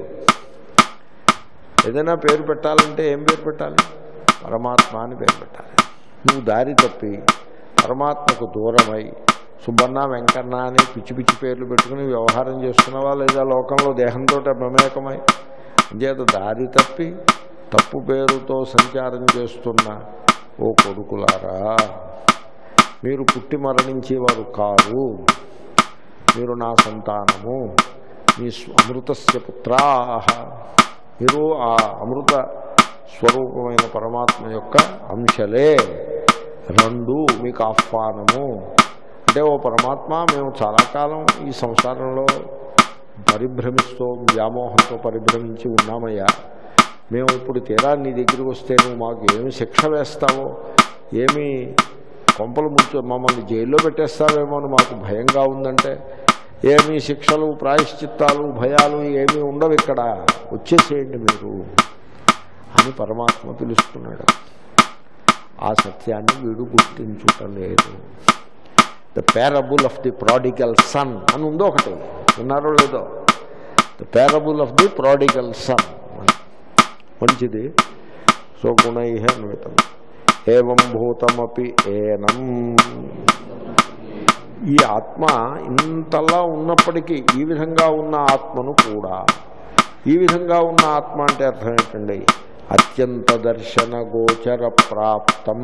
ఏదైనా పేరు పెట్టాలంటే ఏం పేరు పెట్టాలి? పరమాత్మ అని పేరు పెట్టాలి. నువ్వు దారి తప్పి పరమాత్మకు దూరమై సుబ్బన్న వెంకన్న అని పిచ్చి పిచ్చి పేర్లు పెట్టుకుని వ్యవహారం చేస్తున్నావా లేదా లోకంలో దేహంతో మమేకమై? అంచేత దారి తప్పి తప్పు పేరుతో సంచారం చేస్తున్న ఓ కొడుకులారా, మీరు పుట్టి మరణించేవారు కారు, మీరు నా సంతానము, మీ అమృతస్య పుత్రాః, మీరు ఆ అమృత స్వరూపమైన పరమాత్మ యొక్క అంశలే, రెండు మీకు ఆహ్వానము. అంటే ఓ పరమాత్మ, మేము చాలా కాలం ఈ సంసారంలో పరిభ్రమిస్తూ వ్యామోహంతో పరిభ్రమించి ఉన్నామయ్యా. మేము ఇప్పుడు తీరా నీ దగ్గరికి వస్తే నువ్వు మాకు ఏమి శిక్ష వేస్తావో, ఏమి కొంపలు ముంచు మమ్మల్ని జైల్లో పెట్టేస్తావేమో అని మాకు భయంగా ఉందంటే, ఏమీ శిక్షలు ప్రాయశ్చిత్తాలు భయాలు ఏమీ ఉండవు, ఇక్కడ వచ్చేసేయండి మీరు అని పరమాత్మ పిలుస్తున్నాడు. ఆ సత్యాన్ని వీడు గుర్తించుటలేదు. The parable of the prodigal son అని ఉందో ఒకటి, విన్నారో లేదో? The parable of the prodigal son, మంచిది. సో గుణై అన్వితం ఏవం భూతమపి ఏనం. ఈ ఆత్మ ఇంతలా ఉన్నప్పటికీ ఈ విధంగా ఉన్న ఆత్మను కూడా, ఈ విధంగా ఉన్న ఆత్మ అంటే అర్థం ఏంటండి? అత్యంత దర్శన గోచర ప్రాప్తం.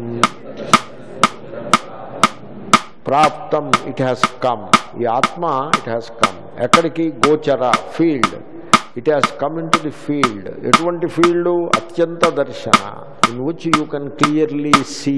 ప్రాప్తం, ఇట్ హ్యాస్ కమ్. ఈ ఆత్మ ఇట్ హ్యాస్ కమ్ ఎక్కడికి? గోచర, field. It has come in to the field. ఎటువంటి ఫీల్డ్? అత్యంత దర్శన, in which you can clearly see.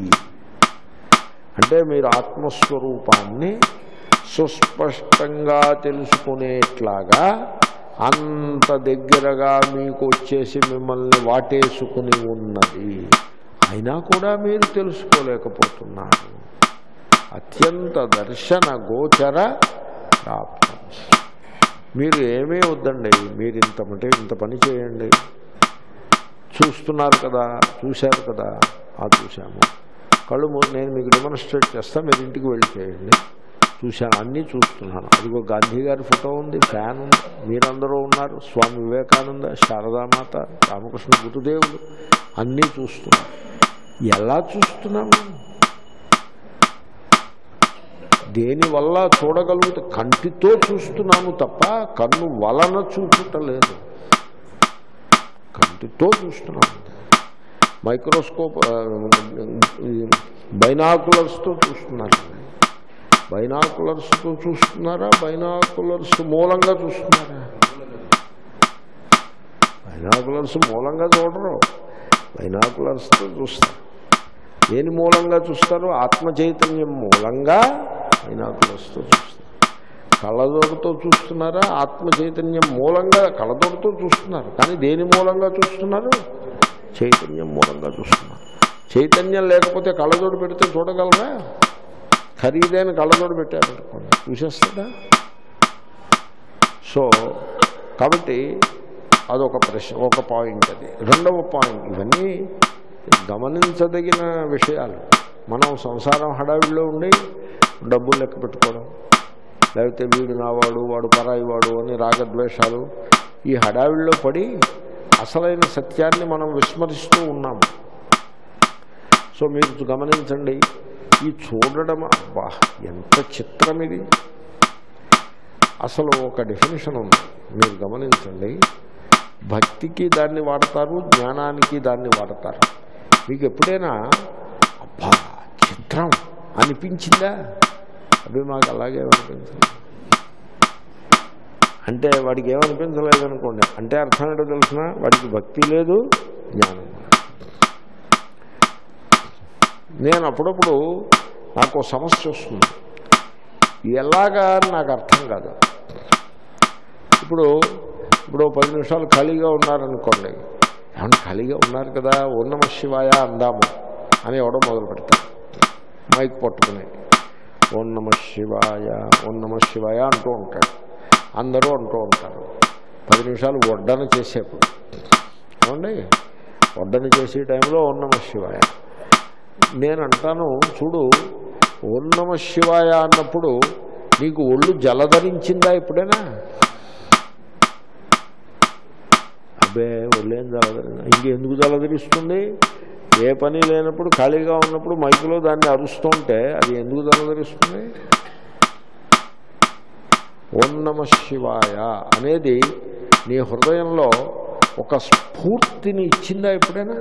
అంటే మీరు ఆత్మస్వరూపాన్ని సుస్పష్టంగా తెలుసుకునేట్లాగా అంత దగ్గరగా మీకు వచ్చేసి మిమ్మల్ని వాటేసుకుని ఉన్నది, అయినా కూడా మీరు తెలుసుకోలేకపోతున్నారు. అత్యంత దర్శన గోచర ప్రాప్తం. మీరు ఏమీ వద్దండి, మీరు ఇంత పని చేయండి. చూస్తున్నారు కదా, చూశారు కదా, చూశాము. కళ్ళు నేను మీకు డెమాన్స్ట్రేట్ చేస్తా, మీరు ఇంటికి వెళ్ళి చేయండి. చూశాను, అన్నీ చూస్తున్నాను. అదిగో గాంధీ గారి ఫోటో ఉంది, ఫ్యాన్ ఉంది, మీరందరూ ఉన్నారు, స్వామి వివేకానంద, శారదామాత, రామకృష్ణ గురుదేవులు, అన్నీ చూస్తున్నాం. ఎలా చూస్తున్నాము? దేనివల్ల చూడగలుగుతా? కంటితో చూస్తున్నాము తప్ప కన్ను వలన చూపుటలేదు. కంటితో చూస్తున్నాము. మైక్రోస్కోప్, బైనాకులర్స్తో చూస్తున్నారు. బైనాకులర్స్తో చూస్తున్నారా? బైనాకులర్స్ మూలంగా చూస్తున్నారా? బైనాకులర్స్ మూలంగా చూడరు, బైనాకులర్స్తో చూస్తారు. దేని మూలంగా చూస్తారు? ఆత్మ చైతన్యం మూలంగా బైనాకులర్స్తో చూస్తారు. కళ్ళజోడుతో చూస్తున్నారా? ఆత్మ చైతన్యం మూలంగా కళ్ళజోడుతో చూస్తున్నారు. కానీ దేని మూలంగా చూస్తున్నారు? చైతన్యం మూలంగా చూస్తున్నారు. చైతన్యం లేకపోతే కళ్ళజోడు పెడితే చూడగలరా? ఖరీదైన కళ్ళజోడు పెట్టారనుకోండి, చూసేస్తుందా? సో కాబట్టి అదొక ప్రశ్న, ఒక పాయింట్. అది రెండవ పాయింట్. ఇవన్నీ గమనించదగిన విషయాలు. మనం సంసారం హడావిడిలో ఉండి డబ్బులు లెక్క పెట్టుకోవడం, లేకపోతే వీడు నావాడు వాడు పరాయి వాడు అని రాగద్వేషాలు, ఈ హడావిడిలో పడి అసలైన సత్యాన్ని మనం విస్మరిస్తూ ఉన్నాము. సో మీరు గమనించండి, ఈ చూడడం, అబ్బా ఎంత చిత్రం ఇది. అసలు ఒక డెఫినేషన్ ఉంది, మీరు గమనించండి. భక్తికి దాన్ని వాడతారు, జ్ఞానానికి దాన్ని వాడతారు. మీకు ఎప్పుడైనా అబ్బా చిత్రం అనిపించిందా? అవి మాకు అలాగే అనిపించింది అంటే వాడికి ఏమనిపించలేదు అనుకోండి, అంటే అర్థం ఏంటో తెలిసిన, వాడికి భక్తి లేదు, జ్ఞానం. నేను అప్పుడప్పుడు నాకు సమస్య వస్తుంది, ఎలాగా అని నాకు అర్థం కాదు. ఇప్పుడు 10 నిమిషాలు ఖాళీగా ఉన్నారనుకోండి, ఏమన్నా ఖాళీగా ఉన్నారు కదా ఓం నమః శివాయ అందాము అని ఎవడో మొదలు పెడతారు మైక్ పట్టుకుని ఓం నమః శివాయ ఓం నమః శివాయ అంటూ ఉంటాడు. అందరూ అంటూ ఉంటారు. 10 నిమిషాలు వడ్డన చేసేప్పుడు ఏమండి వడ్డన చేసే టైంలో ఓం నమః శివాయ. నేను అంటాను చూడు ఓం నమః శివాయ అన్నప్పుడు నీకు ఒళ్ళు జలధరించిందా ఎప్పుడైనా? అబ్బే ఒళ్ళేం జలధరిందా? ఇంకెందుకు జలధరిస్తుంది? ఏ పని లేనప్పుడు ఖాళీగా ఉన్నప్పుడు మైకులో దాన్ని అరుస్తుంటే అది ఎందుకు జలధరిస్తుంది? ఓం నమః శివాయ అనేది నీ హృదయంలో ఒక స్ఫూర్తిని ఇచ్చిందా ఎప్పుడైనా?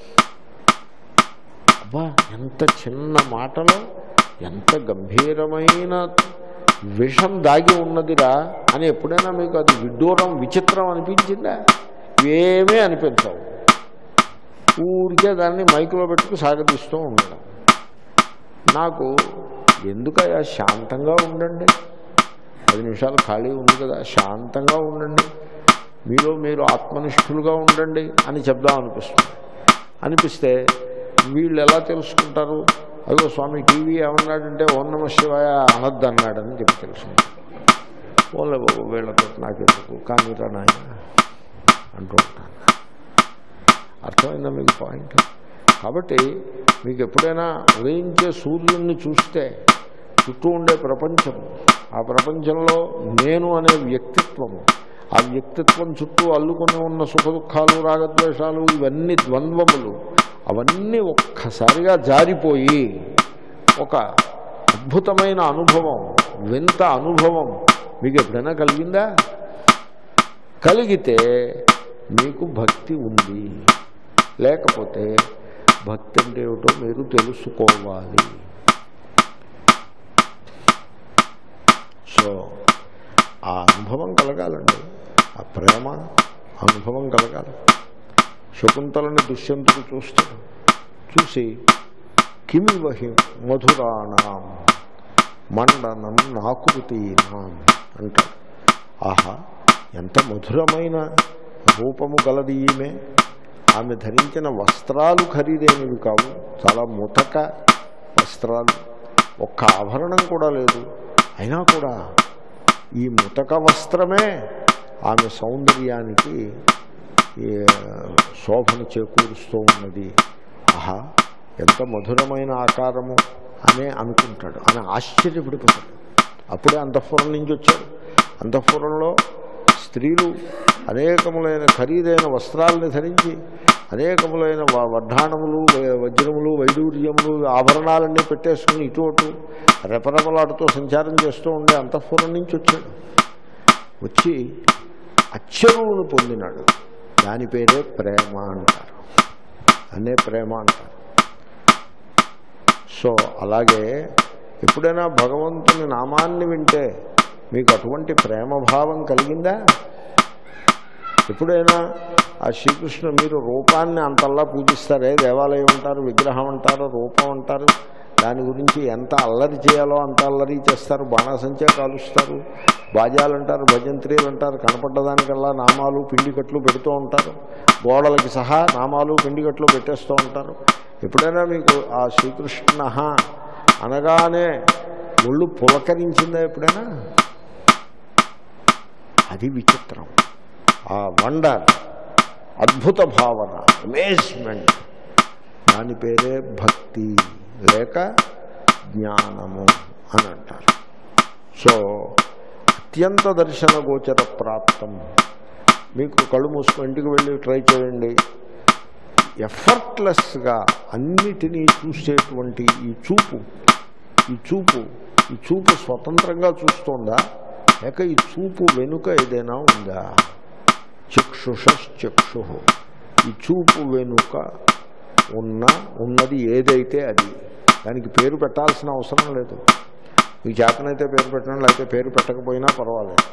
అబ్బా ఎంత చిన్న మాటలో ఎంత గంభీరమైన విషం దాగి ఉన్నదిరా అని ఎప్పుడైనా మీకు అది విడ్డూరం విచిత్రం అనిపించిందా? ఏమీ అనిపించవు. ఊరికే దాన్ని మైకులో పెట్టుకు సాగతీస్తూ ఉండడం. నాకు ఎందుకయ్యా శాంతంగా ఉండండి, 10 నిమిషాలు ఖాళీ ఉంది కదా శాంతంగా ఉండండి, మీరు ఆత్మనిష్ఠులుగా ఉండండి అని చెప్దాం అనిపిస్తే వీళ్ళు ఎలా తెలుసుకుంటారు? అదిగో స్వామి టీవీ ఏమన్నాడంటే ఓం నమః శివాయ అనద్దు అన్నాడని చెప్పి తెలుసుకుంటారు. ఓన్లే బాబు వీళ్ళతో నాకెందుకు కానీ రా నాయన అంటూ ఉంటాను. అర్థమైందా మీకు పాయింట్? కాబట్టి మీకు ఎప్పుడైనా ఉదయించే సూర్యుడిని చూస్తే చుట్టూ ఉండే ప్రపంచము, ఆ ప్రపంచంలో నేను అనే వ్యక్తిత్వము, ఆ వ్యక్తిత్వం చుట్టూ అల్లుకొని ఉన్న సుఖ దుఃఖాలు రాగద్వేషాలు ఇవన్నీ ద్వంద్వములు అవన్నీ ఒక్కసారిగా జారిపోయి ఒక అద్భుతమైన అనుభవం, వింత అనుభవం మీకు ఎప్పుడైనా కలిగిందా? కలిగితే మీకు భక్తి ఉంది. లేకపోతే భక్తి అంటే ఏమిటో మీరు తెలుసుకోవాలి. సో ఆ అనుభవం కలగాలండి, ఆ ప్రేమ అనుభవం కలగాలి. శకుంతలని దుష్యంతుడు చూస్తాడు. చూసి కిమివహి మధురాణం మండనం నాకృతీనాం అంటాడు. ఆహా ఎంత మధురమైన రూపము గలది ఈమె. ఆమె ధరించిన వస్త్రాలు ఖరీదైనవి కావు, చాలా ముతక వస్త్రాలు, ఒక్క ఆభరణం కూడా లేదు. అయినా కూడా ఈ ముతక వస్త్రమే ఆమె సౌందర్యానికి శోభను చేకూరుస్తూ ఉన్నది. ఆహా ఎంత మధురమైన ఆకారము అనే అనుకుంటాడు, అని ఆశ్చర్యపడిపోతాడు. అప్పుడే అంతఃపురం నుంచి వచ్చాడు. అంతఃపురంలో స్త్రీలు అనేకములైన ఖరీదైన వస్త్రాలని ధరించి అనేకములైన వడ్డాణములు, వజ్రములు, వైడూర్యములు, ఆభరణాలన్నీ పెట్టేసుకుని ఇటు అటు రెపరెపలాడుతూ సంచారం చేస్తూ ఉండే అంతఃపురం నుంచి వచ్చాడు. వచ్చి అచ్చరువును పొందినాడు. దాని పేరే ప్రేమ అంటారు, అనే ప్రేమ అంటారు. సో అలాగే ఎప్పుడైనా భగవంతుని నామాన్ని వింటే మీకు అటువంటి ప్రేమభావం కలిగిందా? ఎప్పుడైనా ఆ శ్రీకృష్ణ మీరు రూపాన్ని అంతల్లా పూజిస్తారే, దేవాలయం అంటారు, విగ్రహం అంటారు, రూపం అంటారు, దాని గురించి ఎంత అల్లరి చేయాలో అంత అల్లరి చేస్తారు, బాణాసంచా కాలుస్తారు, బాజాలు అంటారు, భజంత్రీలు అంటారు, కనపడ్డదానికల్లా నామాలు పిండికట్లు పెడుతూ ఉంటారు, గోడలకి సహా నామాలు పిండికట్లు పెట్టేస్తూ ఉంటారు. ఎప్పుడైనా మీకు ఆ శ్రీకృష్ణ అనగానే ఒళ్ళు పులకరించిందా ఎప్పుడైనా? అది విచిత్రం. ఆ వండర్, అద్భుత భావన, అమేజ్మెంట్, దాని పేరే భక్తి లేక జ్ఞానము అని అంటారు. సో అత్యంత దర్శన గోచర ప్రాప్తం. మీకు కళ్ళు మూసుకొని ఇంటికి వెళ్ళి ట్రై చేయండి. ఎఫర్ట్లెస్గా అన్నిటినీ చూసేటువంటి ఈ చూపు స్వతంత్రంగా చూస్తోందా, లేక ఈ చూపు వెనుక ఏదైనా ఉందా? చక్షుషశ్చక్షు, ఈ చూపు వెనుక ఉన్నది ఏదైతే అది. దానికి పేరు పెట్టాల్సిన అవసరం లేదు. మీకు చేతనైతే పేరు పెట్టడం, లేకపోతే పేరు పెట్టకపోయినా పర్వాలేదు.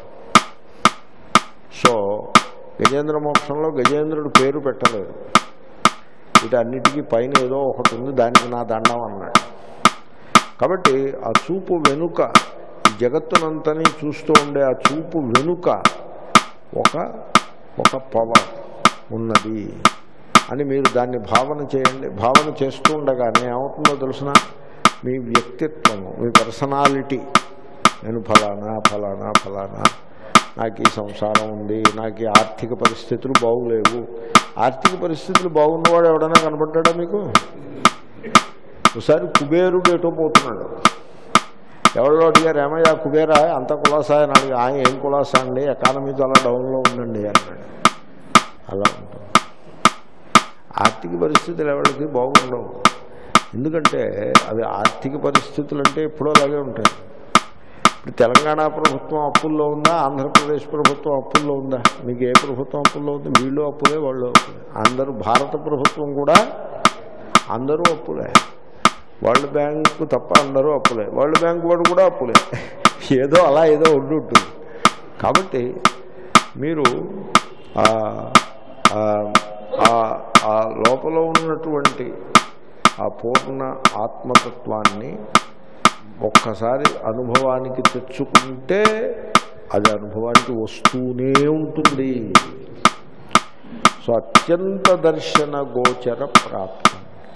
సో గజేంద్ర మోక్షంలో గజేంద్రుడు పేరు పెట్టలేదు. వీటన్నిటికీ పైన ఏదో ఒకటి ఉంది, దానికి నా దండం అన్నాడు. కాబట్టి ఆ చూపు వెనుక, జగత్తునంతని చూస్తూ ఉండే ఆ చూపు వెనుక ఒక పవర్ ఉన్నది. అని మీరు దాన్ని భావన చేయండి. భావన చేస్తూ ఉండగానే ఏమవుతుందో తెలుసిన, మీ వ్యక్తిత్వము, మీ పర్సనాలిటీ, నేను ఫలానా ఫలానా ఫలానా, నాకు ఈ సంసారం ఉంది, నాకు ఈ ఆర్థిక పరిస్థితులు బాగులేవు. ఆర్థిక పరిస్థితులు బాగున్నవాడు ఎవడైనా కనపడ్డా మీకు? ఒకసారి కుబేరుడు ఎటో పోతున్నాడు, ఎవరో అడిగారు, ఏమయ్యా కుబేరా అంత కులాసా అని అడిగి, ఏం కులాసా అండి, ఎకానమీ చాలా డౌన్లో ఉందండి అన్నాడు. అలా ఉంటుంది. ఆర్థిక పరిస్థితులు ఎవరికి బాగుండవు. ఎందుకంటే అవి ఆర్థిక పరిస్థితులు అంటే ఎప్పుడో అలాగే ఉంటాయి. ఇప్పుడు తెలంగాణ ప్రభుత్వం అప్పుల్లో ఉందా, ఆంధ్రప్రదేశ్ ప్రభుత్వం అప్పుల్లో ఉందా? మీకు ఏ ప్రభుత్వం అప్పుల్లో ఉంది? వీళ్ళు అప్పులే, వాళ్ళు అప్పులే. అందరూ, భారత ప్రభుత్వం కూడా అందరూ అప్పులే. వరల్డ్ బ్యాంకు తప్ప అందరూ అప్పులే. వరల్డ్ బ్యాంకు వాడు కూడా అప్పులే. ఏదో అలా ఏదో ఉంటుంది. కాబట్టి మీరు ఆ లోపల ఉన్నటువంటి ఆ పూర్ణ ఆత్మతత్వాన్ని ఒక్కసారి అనుభవానికి తెచ్చుకుంటే అది అనుభవానికి వస్తూనే ఉంటుంది. సో అత్యంత దర్శన గోచర ప్రాప్తం.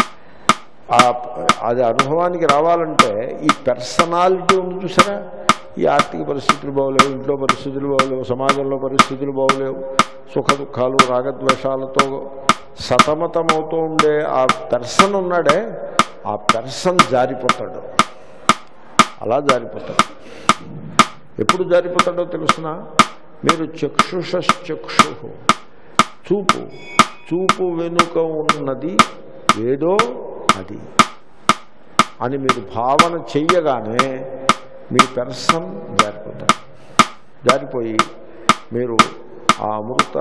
అది అనుభవానికి రావాలంటే ఈ పర్సనాలిటీ ఉంది చూసారా, ఈ ఆర్థిక పరిస్థితులు బాగోలేవు, ఇంట్లో పరిస్థితులు బాగోలేవు, సమాజంలో పరిస్థితులు బాగోలేవు, సుఖ దుఃఖాలు రాగద్వేషాలతో సతమతమవుతూ ఉండే ఆ పర్సన్ ఉన్నాడే, ఆ పర్సన్ జారిపోతాడు. అలా జారిపోతాడు. ఎప్పుడు జారిపోతాడో తెలుసిన, మీరు చక్షుషశ్చక్షు, చూపు, చూపు వెనుక ఉన్నది ఏదో అది అని మీరు భావన చెయ్యగానే మీ పర్సన్ జారిపోతాడు. జారిపోయి మీరు ఆ అమృత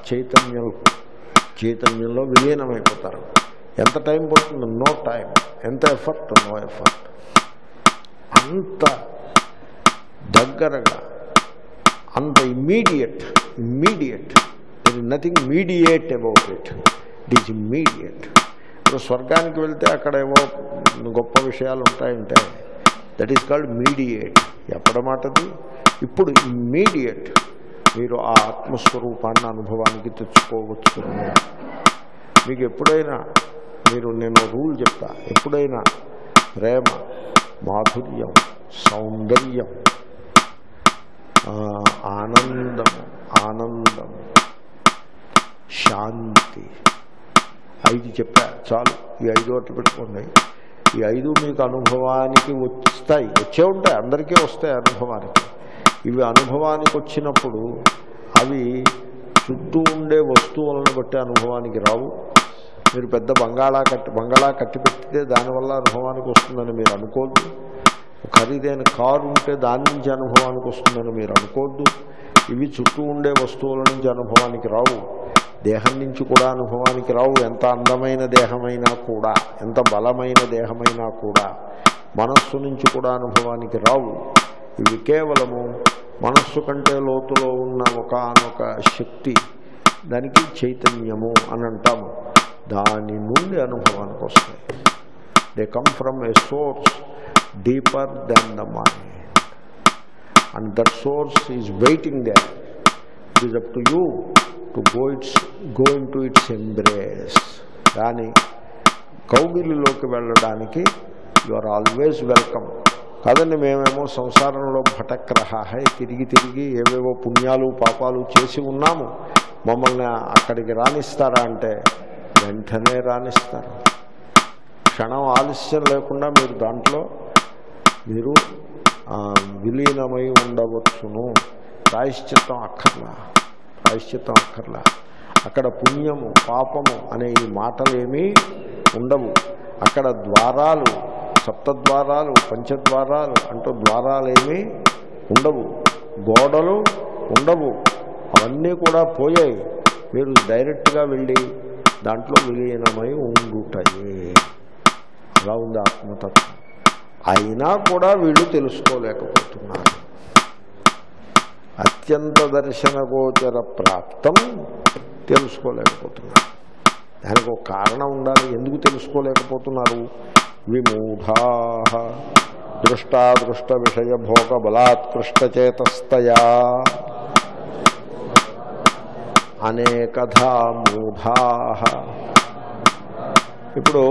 చైతన్యంలో విలీనమైపోతారు. ఎంత టైం పడుతుంది? No time. ఎంత ఎఫర్ట్? No effort. అంత దగ్గరగా, అంత immediate. There is nothing mediate about it. It is immediate. ఇప్పుడు స్వర్గానికి వెళ్తే అక్కడ ఏవో గొప్ప విషయాలు ఉంటాయంటే దట్ ఈస్ కాల్డ్ మీడియేట్. ఎప్పటిమాటది? ఇప్పుడు ఇమ్మీడియట్ మీరు ఆ ఆత్మస్వరూపాన్ని అనుభవానికి తెచ్చుకోవచ్చు. మీకు ఎప్పుడైనా నేను రూల్ చెప్తా, ఎప్పుడైనా ప్రేమ, మాధుర్యం, సౌందర్యం, ఆనందం, శాంతి, 5 చెప్పా చాలు. ఈ 5 అట్టు పెట్టుకోండి. ఈ 5 మీకు అనుభవానికి వస్తాయి, వచ్చే ఉంటాయి, అందరికీ వస్తాయి అనుభవానికి. ఇవి అనుభవానికి వచ్చినప్పుడు అవి చుట్టూ ఉండే వస్తువులను బట్టి అనుభవానికి రావు. మీరు పెద్ద బంగాళా కట్టి పెట్టితే దానివల్ల అనుభవానికి వస్తుందని మీరు అనుకోవద్దు. ఖరీదైన కారు ఉంటే దాని నుంచి అనుభవానికి వస్తుందని మీరు అనుకోవద్దు. ఇవి చుట్టూ ఉండే వస్తువుల నుంచి అనుభవానికి రావు. దేహం నుంచి కూడా అనుభవానికి రావు. ఎంత అందమైన దేహమైనా కూడా, ఎంత బలమైన దేహమైనా కూడా మనస్సు నుంచి కూడా అనుభవానికి రావు. ఇవి కేవలము మనస్సు కంటే లోతులో ఉన్న ఒకానొక శక్తి, దానికి చైతన్యము అని అంటాము, దాని నుండి అనుభవానికి వస్తాయి. They come from a source deeper than the mind, and that source is waiting there. It is up to you to go into its embrace. దాని కౌగిలిలోకి వెళ్ళడానికి యు ఆర్ ఆల్వేస్ వెల్కమ్. కాదండి మేమేమో సంసారంలో భటక్రహై తిరిగి ఏవేవో పుణ్యాలు పాపాలు చేసి ఉన్నాము, మమ్మల్ని అక్కడికి రాణిస్తారా అంటే వెంటనే రాణిస్తారు. క్షణం ఆలస్యం లేకుండా మీరు దాంట్లో విలీనమై ఉండవచ్చును. ప్రాయశ్చిత్తం అక్కర్లా. అక్కడ పుణ్యము పాపము అనే ఈ మాటలేమీ ఉండవు. అక్కడ ద్వారాలు, సప్తద్వారాలు, పంచద్వారాలు అంటూ ద్వారాలేమీ ఉండవు, గోడలు ఉండవు. అవన్నీ కూడా పోయాయి. మీరు డైరెక్ట్గా వెళ్ళి దాంట్లో విలీనమై ఉండుతాయి. అలా ఉంది ఆత్మతత్వం. అయినా కూడా వీళ్ళు తెలుసుకోలేకపోతున్నారు. అత్యంత దర్శనగోచర ప్రాప్తం తెలుసుకోలేకపోతున్నారు. దానికి ఒక కారణం ఉండాలి. ఎందుకు తెలుసుకోలేకపోతున్నారు? విమూఢా దృష్టాదృష్ట విషయ భోగ బలాత్కృష్టచేతస్తయా అనేకధా మూఢా ఇప్పుడు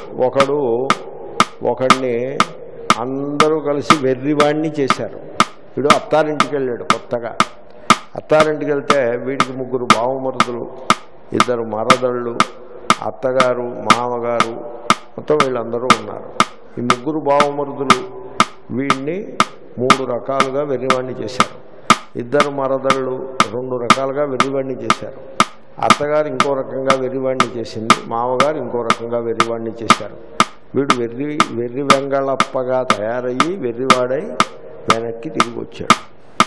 ఒకడిని అందరూ కలిసి వెర్రివాణ్ణి చేశారు. వీడు అత్తారింటికి వెళ్ళాడు కొత్తగా. అత్తారింటికి వెళ్తే వీడికి 3 బావమరుదులు, 2 మరదళ్ళు, అత్తగారు, మామగారు, మొత్తం వీళ్ళందరూ ఉన్నారు. ఈ 3 బావమరుదులు వీడిని 3 రకాలుగా వెర్రివాణ్ణి చేశారు. 2 మరదళ్ళు 2 రకాలుగా వెర్రివాణ్ణి చేశారు. అత్తగారు ఇంకో రకంగా వెర్రివాణ్ణి చేసింది, మామగారు ఇంకో రకంగా వెర్రివాణ్ణి చేశారు. వీడు వెర్రి వెంగళప్పగా తయారయ్యి వెర్రివాడై వెనక్కి తిరిగి వచ్చాడు.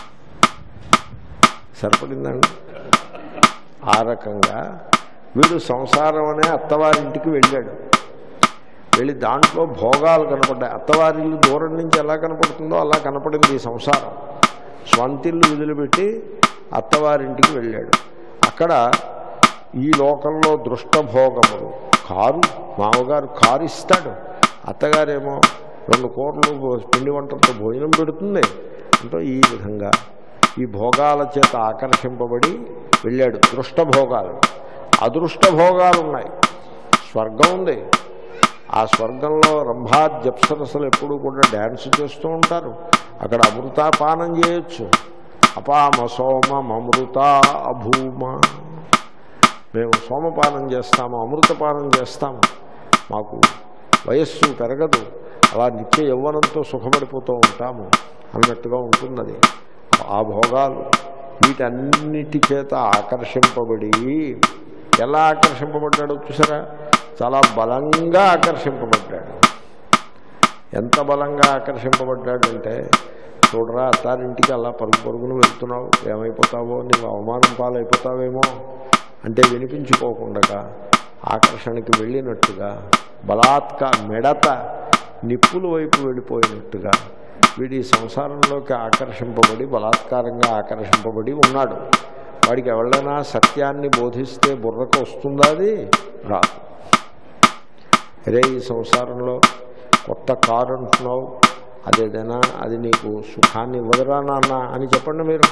సరిపడిందండి. ఆ రకంగా వీడు సంసారం అనే అత్తవారింటికి వెళ్ళాడు. వెళ్ళి దాంట్లో భోగాలు కనపడ్డాయి. అత్తవారిల్లు దూరం నుంచి ఎలా కనపడుతుందో అలా కనపడింది ఈ సంసారం. స్వంతిల్లు విధులుపెట్టి అత్తవారింటికి వెళ్ళాడు. అక్కడ ఈ లోకంలో దృష్టభోగములు, కారు, మామగారు కారు ఇస్తాడు, అత్తగారేమో 2 కూరలు పిండి వంటలతో భోజనం పెడుతుంది. అంటే ఈ విధంగా ఈ భోగాల చేత ఆకర్షింపబడి వెళ్ళాడు. దృష్టభోగాలు. అదృష్టభోగాలు ఉన్నాయి. స్వర్గం ఉంది. ఆ స్వర్గంలో రంభాద్యప్సరసలు ఎప్పుడూ కూడా డ్యాన్స్ చేస్తూ ఉంటారు. అక్కడ అమృతాపానం చేయొచ్చు. అపామ సోమమృత అభూమ. మేము సోమపానం చేస్తాము, అమృతపానం చేస్తాము, మాకు వయస్సు పెరగదు, అలా నిత్య యవ్వనంతో సుఖపడిపోతూ ఉంటాము అన్నట్టుగా ఉంటున్నది ఆ భోగాలు. వీటన్నిటి చేత ఆకర్షింపబడి ఎలా ఆకర్షింపబడ్డాడో చూసారా? చాలా బలంగా ఆకర్షింపబడ్డాడు. ఎంత బలంగా ఆకర్షింపబడ్డాడంటే, చూడరా అత్తారింటికి అలా పరుగును వెళ్తున్నావు, ఏమైపోతావో, నీవు అవమానం పాలైపోతావేమో అంటే వినిపించుకోకుండా ఆకర్షణకి వెళ్ళినట్టుగా, మెడత నిప్పుల వైపు వెళ్ళిపోయినట్టుగా వీడి సంసారంలోకి ఆకర్షింపబడి, బలాత్కారంగా ఆకర్షింపబడి ఉన్నాడు. వాడికి ఎవరైనా సత్యాన్ని బోధిస్తే బుర్రకు వస్తుందా? అది రాదు. అరే ఈ సంసారంలో కొత్త కారు అంటున్నావు, అదేదైనా అది నీకు సుఖాన్ని ఇవ్వదురా నాన్న అని చెప్పండి. మీరు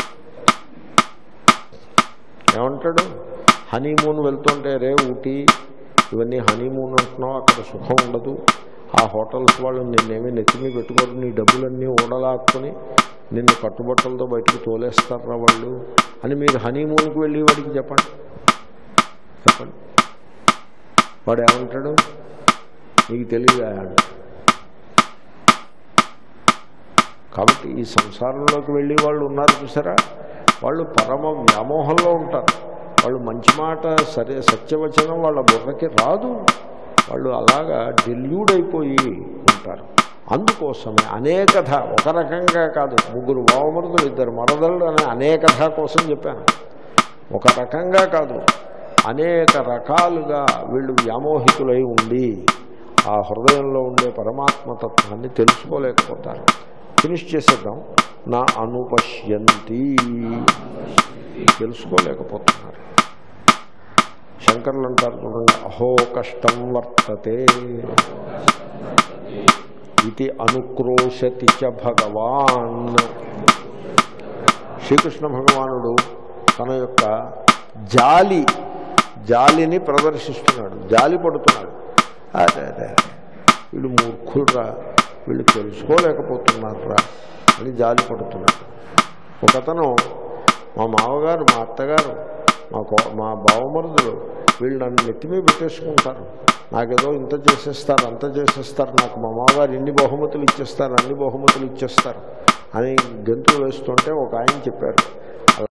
ఏమంటాడు? హనీమూన్ వెళ్తుంటే, రే ఊటీ ఇవన్నీ హనీమూన్ అంటున్నావు, అక్కడ సుఖం ఉండదు, ఆ హోటల్స్ వాళ్ళు నిన్నేమీ నెత్తిమీ పెట్టుకోరు, నీ డబ్బులన్నీ ఓడలాక్కుని నిన్ను కట్టుబట్టలతో బయటకు తోలేస్తారా వాళ్ళు అని మీరు హనీమూన్కి వెళ్ళి వాడికి చెప్పండి. వాడు ఏమంటాడు? నీకు తెలియదా? కాబట్టి ఈ సంసారంలోకి వెళ్ళి వాళ్ళు ఉన్నారు చూసారా, వాళ్ళు పరమ వ్యామోహంలో ఉంటారు. వాళ్ళు మంచి మాట, సత్యవచనం వాళ్ళ బుర్రకి రాదు. వాళ్ళు అలాగా డెల్యూడ్ అయిపోయి ఉంటారు. అందుకోసమే అనేకథ, ఒక రకంగా కాదు, 3 బావమరుదులు 2 మరదళ్ళు అనే అనేకథ కోసం చెప్పాను. ఒక రకంగా కాదు, అనేక రకాలుగా వీళ్ళు వ్యామోహితులై ఉండి ఆ హృదయంలో ఉండే పరమాత్మతత్వాన్ని తెలుసుకోలేకపోతారు. ఫినిష్ చేసేద్దాం. నా అనుపశ్యంతి, తెలుసుకోలేకపోతున్నారు. శంకరులు అంటారు చూడండి, అహో కష్టం వర్తతే ఇది అనుక్రోశతి చ భగవాన్. శ్రీకృష్ణ భగవానుడు తన యొక్క జాలిని ప్రదర్శిస్తున్నాడు, జాలి పడుతున్నాడు. అదే వీళ్ళు మూర్ఖులరా, వీళ్ళు తెలుసుకోలేకపోతున్నారా అని జాలి పడుతున్నాడు. ఒకతను, మా మామగారు, మా అత్తగారు, మా బావమరుదులు వీళ్ళు నన్ను నెత్తిమీ పెట్టేసుకుంటారు, నాకేదో ఇంత చేసేస్తారు, అంత చేసేస్తారు, నాకు మా మామగారు ఇన్ని బహుమతులు ఇచ్చేస్తారు, అన్ని బహుమతులు ఇచ్చేస్తారు అని గెంతులు వేస్తుంటే ఒక ఆయన చెప్పారు,